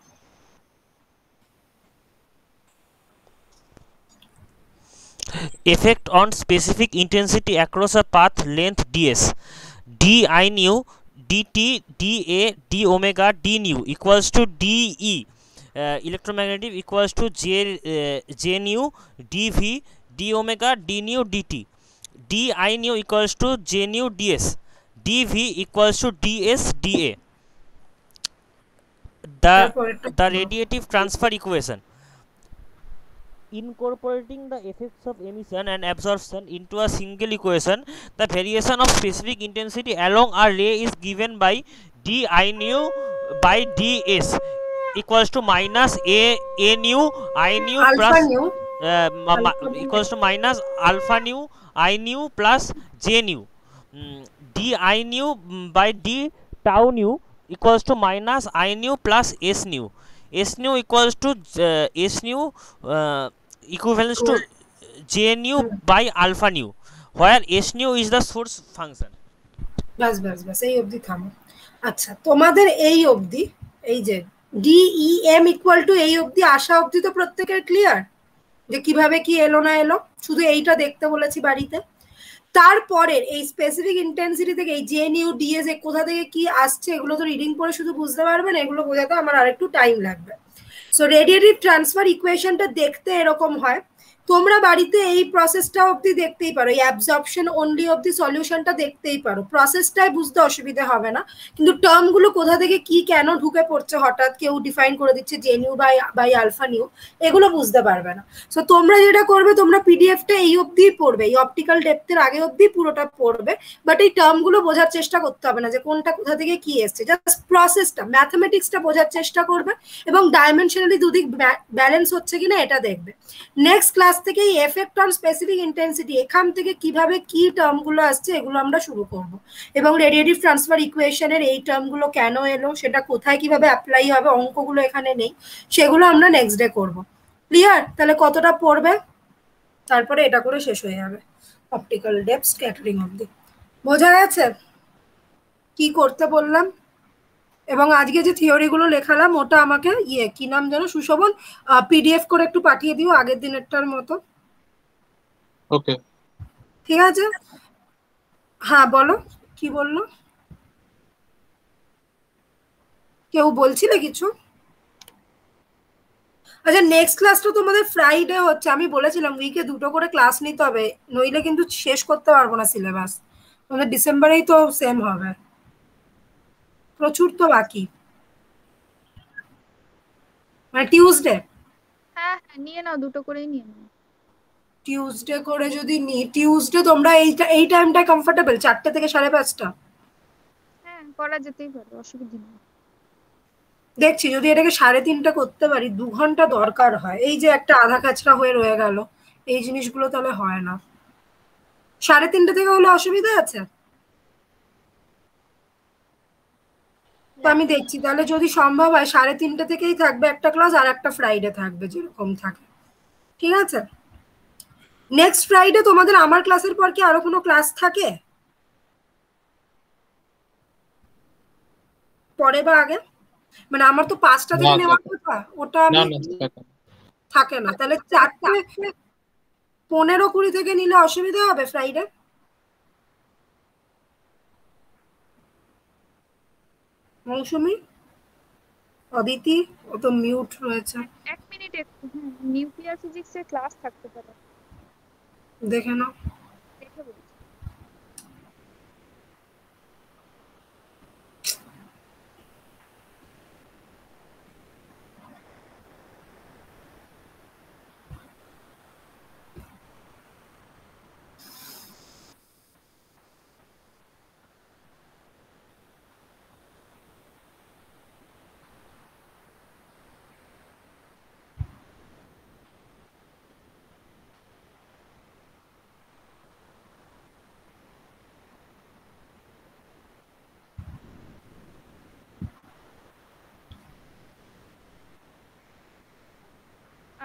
Effect on specific intensity across a path length ds. D I nu dt dA d omega d nu equals to de electromagnetic equals to j nu dv d omega d nu dt. D I nu equals to j nu ds. dv equals to ds dA. তারপরেরটা The পড়ো। radiative transfer equation. Incorporating the effects of emission and absorption into a single equation, the variation of specific intensity along a ray is given by d I nu by ds equals to minus a nu I nu alpha plus nu, equals to minus alpha nu I nu plus j nu. D I nu by d tau nu equals to minus I nu plus s nu. S nu equals to s nu equivalence to j nu by alpha nu, where s nu is the source function. ব্যাস ব্যাস ব্যাস, এই অবধি থামো। আচ্ছা, তোমাদের এই অবধি, এই যে DEM ইকুয়াল টু এই অবধি আসা অবধি তো প্রত্যেকের ক্লিয়ার যে কিভাবে কি এলো না এলো, শুধু এইটা দেখতে বলেছি বাড়িতে। তারপরের এই স্পেসিফিক ইন্টেন্সিটি থেকে এই জে নিউ ডিএস এ কোথা থেকে কি আসছে এগুলো তো রিডিং পড়ে শুধু বুঝতে পারবেন, এগুলো বোঝাতে আমার আরেকটু টাইম লাগবে। সো রেডিয়েটিভ ট্রান্সফার ইকুয়েশনটা দেখতে এরকম হয়। তোমরা বাড়িতে এই প্রসেসটা অবধি দেখতেই পারো, এই অ্যাবজর্পশন অনলি অবধি সলিউশনটা দেখতেই পারো, প্রসেসটাই বুঝতে অসুবিধা হবে না, কিন্তু টার্মগুলো কোথা থেকে কি কেন ঢুকে পড়ছে হঠাৎ কেউ ডিফাইন করে দিচ্ছে J nu by alpha nu, এগুলো বুঝতে পারবে না। সো তোমরা যেটা করবে, তোমরা পিডিএফটা এই অবধি পড়বে, এই অপটিক্যাল ডেপথের আগে অবধি পুরোটা পড়বে, বাট এই টার্মগুলো বোঝার চেষ্টা করতে হবে না যে কোনটা কোথা থেকে কি এসছে, জাস্ট প্রসেসটা ম্যাথমেটিক্সটা বোঝার চেষ্টা করবে এবং ডাইমেনশনালি দুদিক ব্যালেন্স হচ্ছে কিনা এটা দেখবে। নেক্সট ক্লাস থেকে এই এফেক্ট অন স্পেসিফিক ইন্টেন্সিটি এখান থেকে কিভাবে কি টার্মগুলো আসছে এগুলো আমরা শুরু করব, এবং রেডিয়েটিভ ট্রান্সফার ইকুয়েশনের এই টার্মগুলো কেন এলো, সেটা কোথায় কিভাবে অ্যাপ্লাই হবে, অঙ্কগুলো এখানে নেই, সেগুলো আমরা নেক্সট ডে করব। ক্লিয়ার? তাহলে কতটা পড়বে, তারপরে এটা করে শেষ হয়ে যাবে অপটিক্যাল ডেপথ স্ক্যাটারিং অবধি। বোঝা গেছে কি করতে বললাম? এবং আজকে যে থিওরিগুলো লেখালাম ওটা আমাকে কি নাম যেন, সুশোভন, পিডিএফ করে একটু পাঠিয়ে দিও আগের দিনেরটার মতো। ওকে ঠিক আছে, হ্যাঁ বলো কি বললো, কেউ বলছিলে কিছু? আচ্ছা, নেক্সট ক্লাসটা তোমাদের ফ্রাইডে হচ্ছে, আমি বলেছিলাম উইকে 2টো করে ক্লাস নিতে হবে, নইলে কিন্তু শেষ করতে পারবো না সিলেবাস। তোমাদের ডিসেম্বরেই তো সেম হবে, প্রচুর তো বাকি, মানে টিউসডে। হ্যাঁ হ্যাঁ, নিয়ে নাও, দুটো করেই নিয়ে নাও। টিউসডে করে যদি নি, টিউসডে তোমরা এই টাইমটা কমফোর্টেবল, 4টে থেকে 5:30? হ্যাঁ, করা যেতেই পারে, অসুবিধা নেই। দেখছি যদি এটাকে 3:30 করতে পারি, 2 ঘন্টা দরকার হয়, এই যে একটা আধা কাচরা হয়ে রয়ে গেল, এই জিনিসগুলো তাহলে হয় না। 3:30 থেকে হলে অসুবিধা আছে? তো আমি দেখছি তাহলে যদি সম্ভব হয় 3:30 থেকেই থাকবে একটা ক্লাস, আর একটা ফ্রাইডে থাকবে যেরকম থাকে। ঠিক আছে, নেক্সট ফ্রাইডে তোমাদের আমার ক্লাসের পর কি আরো কোনো ক্লাস থাকে পরে বা আগে? মানে আমার তো 5টা থেকে নেওয়ার কথা, ওটা আমি থাকে না, তাহলে 4:15-20 থেকে নিলে অসুবিধা হবে ফ্রাইডে? মৌসুমি, অদিতি, ও তো মিউট রয়েছে। 1 মিনিট, একটু নিউক্লিয়ার ফিজিক্সের ক্লাস থাকতে পারে, দেখে নাও। দেখে বলছি।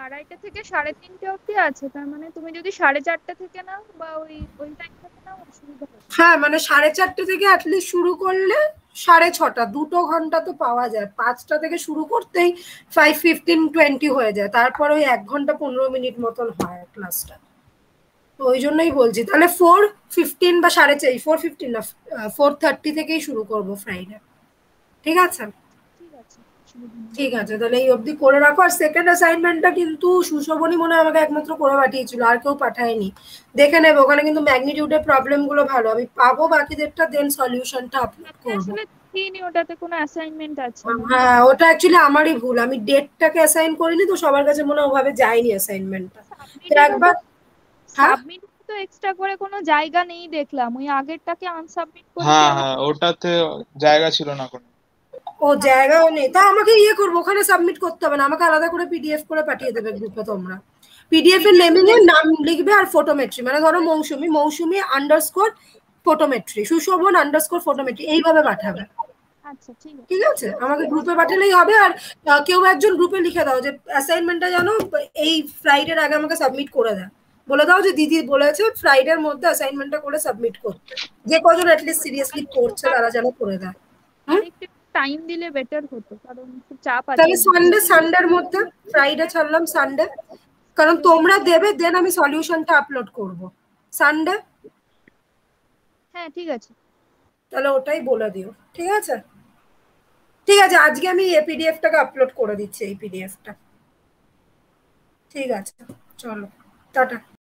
2:30 থেকে 3:30 অবধি আছে, তার মানে তুমি যদি 4:30 থেকে নাও বা ওই টাইম থেকে নাও অসুবিধা হবে। হ্যাঁ মানে 4:30 থেকে অ্যাটলিস্ট শুরু করলে 6:30, 2 ঘন্টা তো পাওয়া যায়। 5টা থেকে শুরু করতেই 5:15-20 হয়ে যায়, তারপর ওই 1 ঘন্টা 15 মিনিট মতন হয় ক্লাসটা। তো ওই জন্যই বলছি তাহলে 4:15 বা 4:30, 4:15 না 4:30 থেকেই শুরু করবো ফ্রাইডে। ঠিক আছে ঠিক আছে, অসুবিধা নেই। ঠিক আছে, তাহলে এই অবধি করে রাখো। আর সেকেন্ড অ্যাসাইনমেন্টটা কিন্তু সুশোভনী মনে হয় আমাকে একমাত্র করে পাঠিয়েছিল, আর কেউ পাঠায়নি। দেখে নেবে, ওখানে কিন্তু ম্যাগনিটিউডের প্রবলেম গুলো ভালো, আমি পাবো বাকিদেরটা, দেন সলিউশনটা আপলোড আমি করবো। আসলে দেখিনি ওটাতে কোনো অ্যাসাইনমেন্ট আছে না। হ্যাঁ ওটা অ্যাকচুয়ালি আমারই ভুল, আমি ডেটটাকে অ্যাসাইন করিনি, তো সবার কাছে মনে হয় ওভাবে যায়নি অ্যাসাইনমেন্টটা। একবার হ্যাঁ সাবমিট তো এক্সট্রা করে কোনো জায়গা নেই দেখলাম, ওই আগেরটাকে আনসাবমিট করে হ্যাঁ হ্যাঁ, ওটাতে জায়গা ছিল না কোনো। ও জায়গাও নেই, তা আমাকে করবো, ওখানে সাবমিট করতে হবে না, আমাকে আলাদা করে পিডিএফ করে পাঠিয়ে দেবে গ্রুপে। তোমরা পিডিএফ এর নেমিং এর নাম লিখবে আর ফটোমেট্রি, মানে ধরো Mousumi underscore photometry, Sushobhan underscore photometry, এইভাবে পাঠাবে। আচ্ছা ঠিক আছে, ঠিক আছে, আমাকে গ্রুপে পাঠালেই হবে। আর কেউ একজন গ্রুপে লিখে দাও যে অ্যাসাইনমেন্টটা যেন এই ফ্রাইডের আগে আমাকে সাবমিট করে দেয়, বলে দাও যে দিদি বলেছে ফ্রাইডের মধ্যে অ্যাসাইনমেন্টটা করে সাবমিট করতে। যে কজন অ্যাটলিস্ট সিরিয়াসলি পড়ছে তারা যেন করে দেয়। একটু টাইম দিলে বেটার হতো, কারণ খুব চাপ আছে। তাহলে সানডের মধ্যে, ফ্রাইডে ছাড়লাম সানডে, কারণ তোমরা দেবে, দেন আমি সলিউশনটা আপলোড করব সানডে। হ্যাঁ ঠিক আছে, তাহলে ওটাই বলে দিও। ঠিক আছে ঠিক আছে, আজকে আমি এই পিডিএফটাকে আপলোড করে দিচ্ছি, এই পিডিএফটা। ঠিক আছে, চলো টাটা।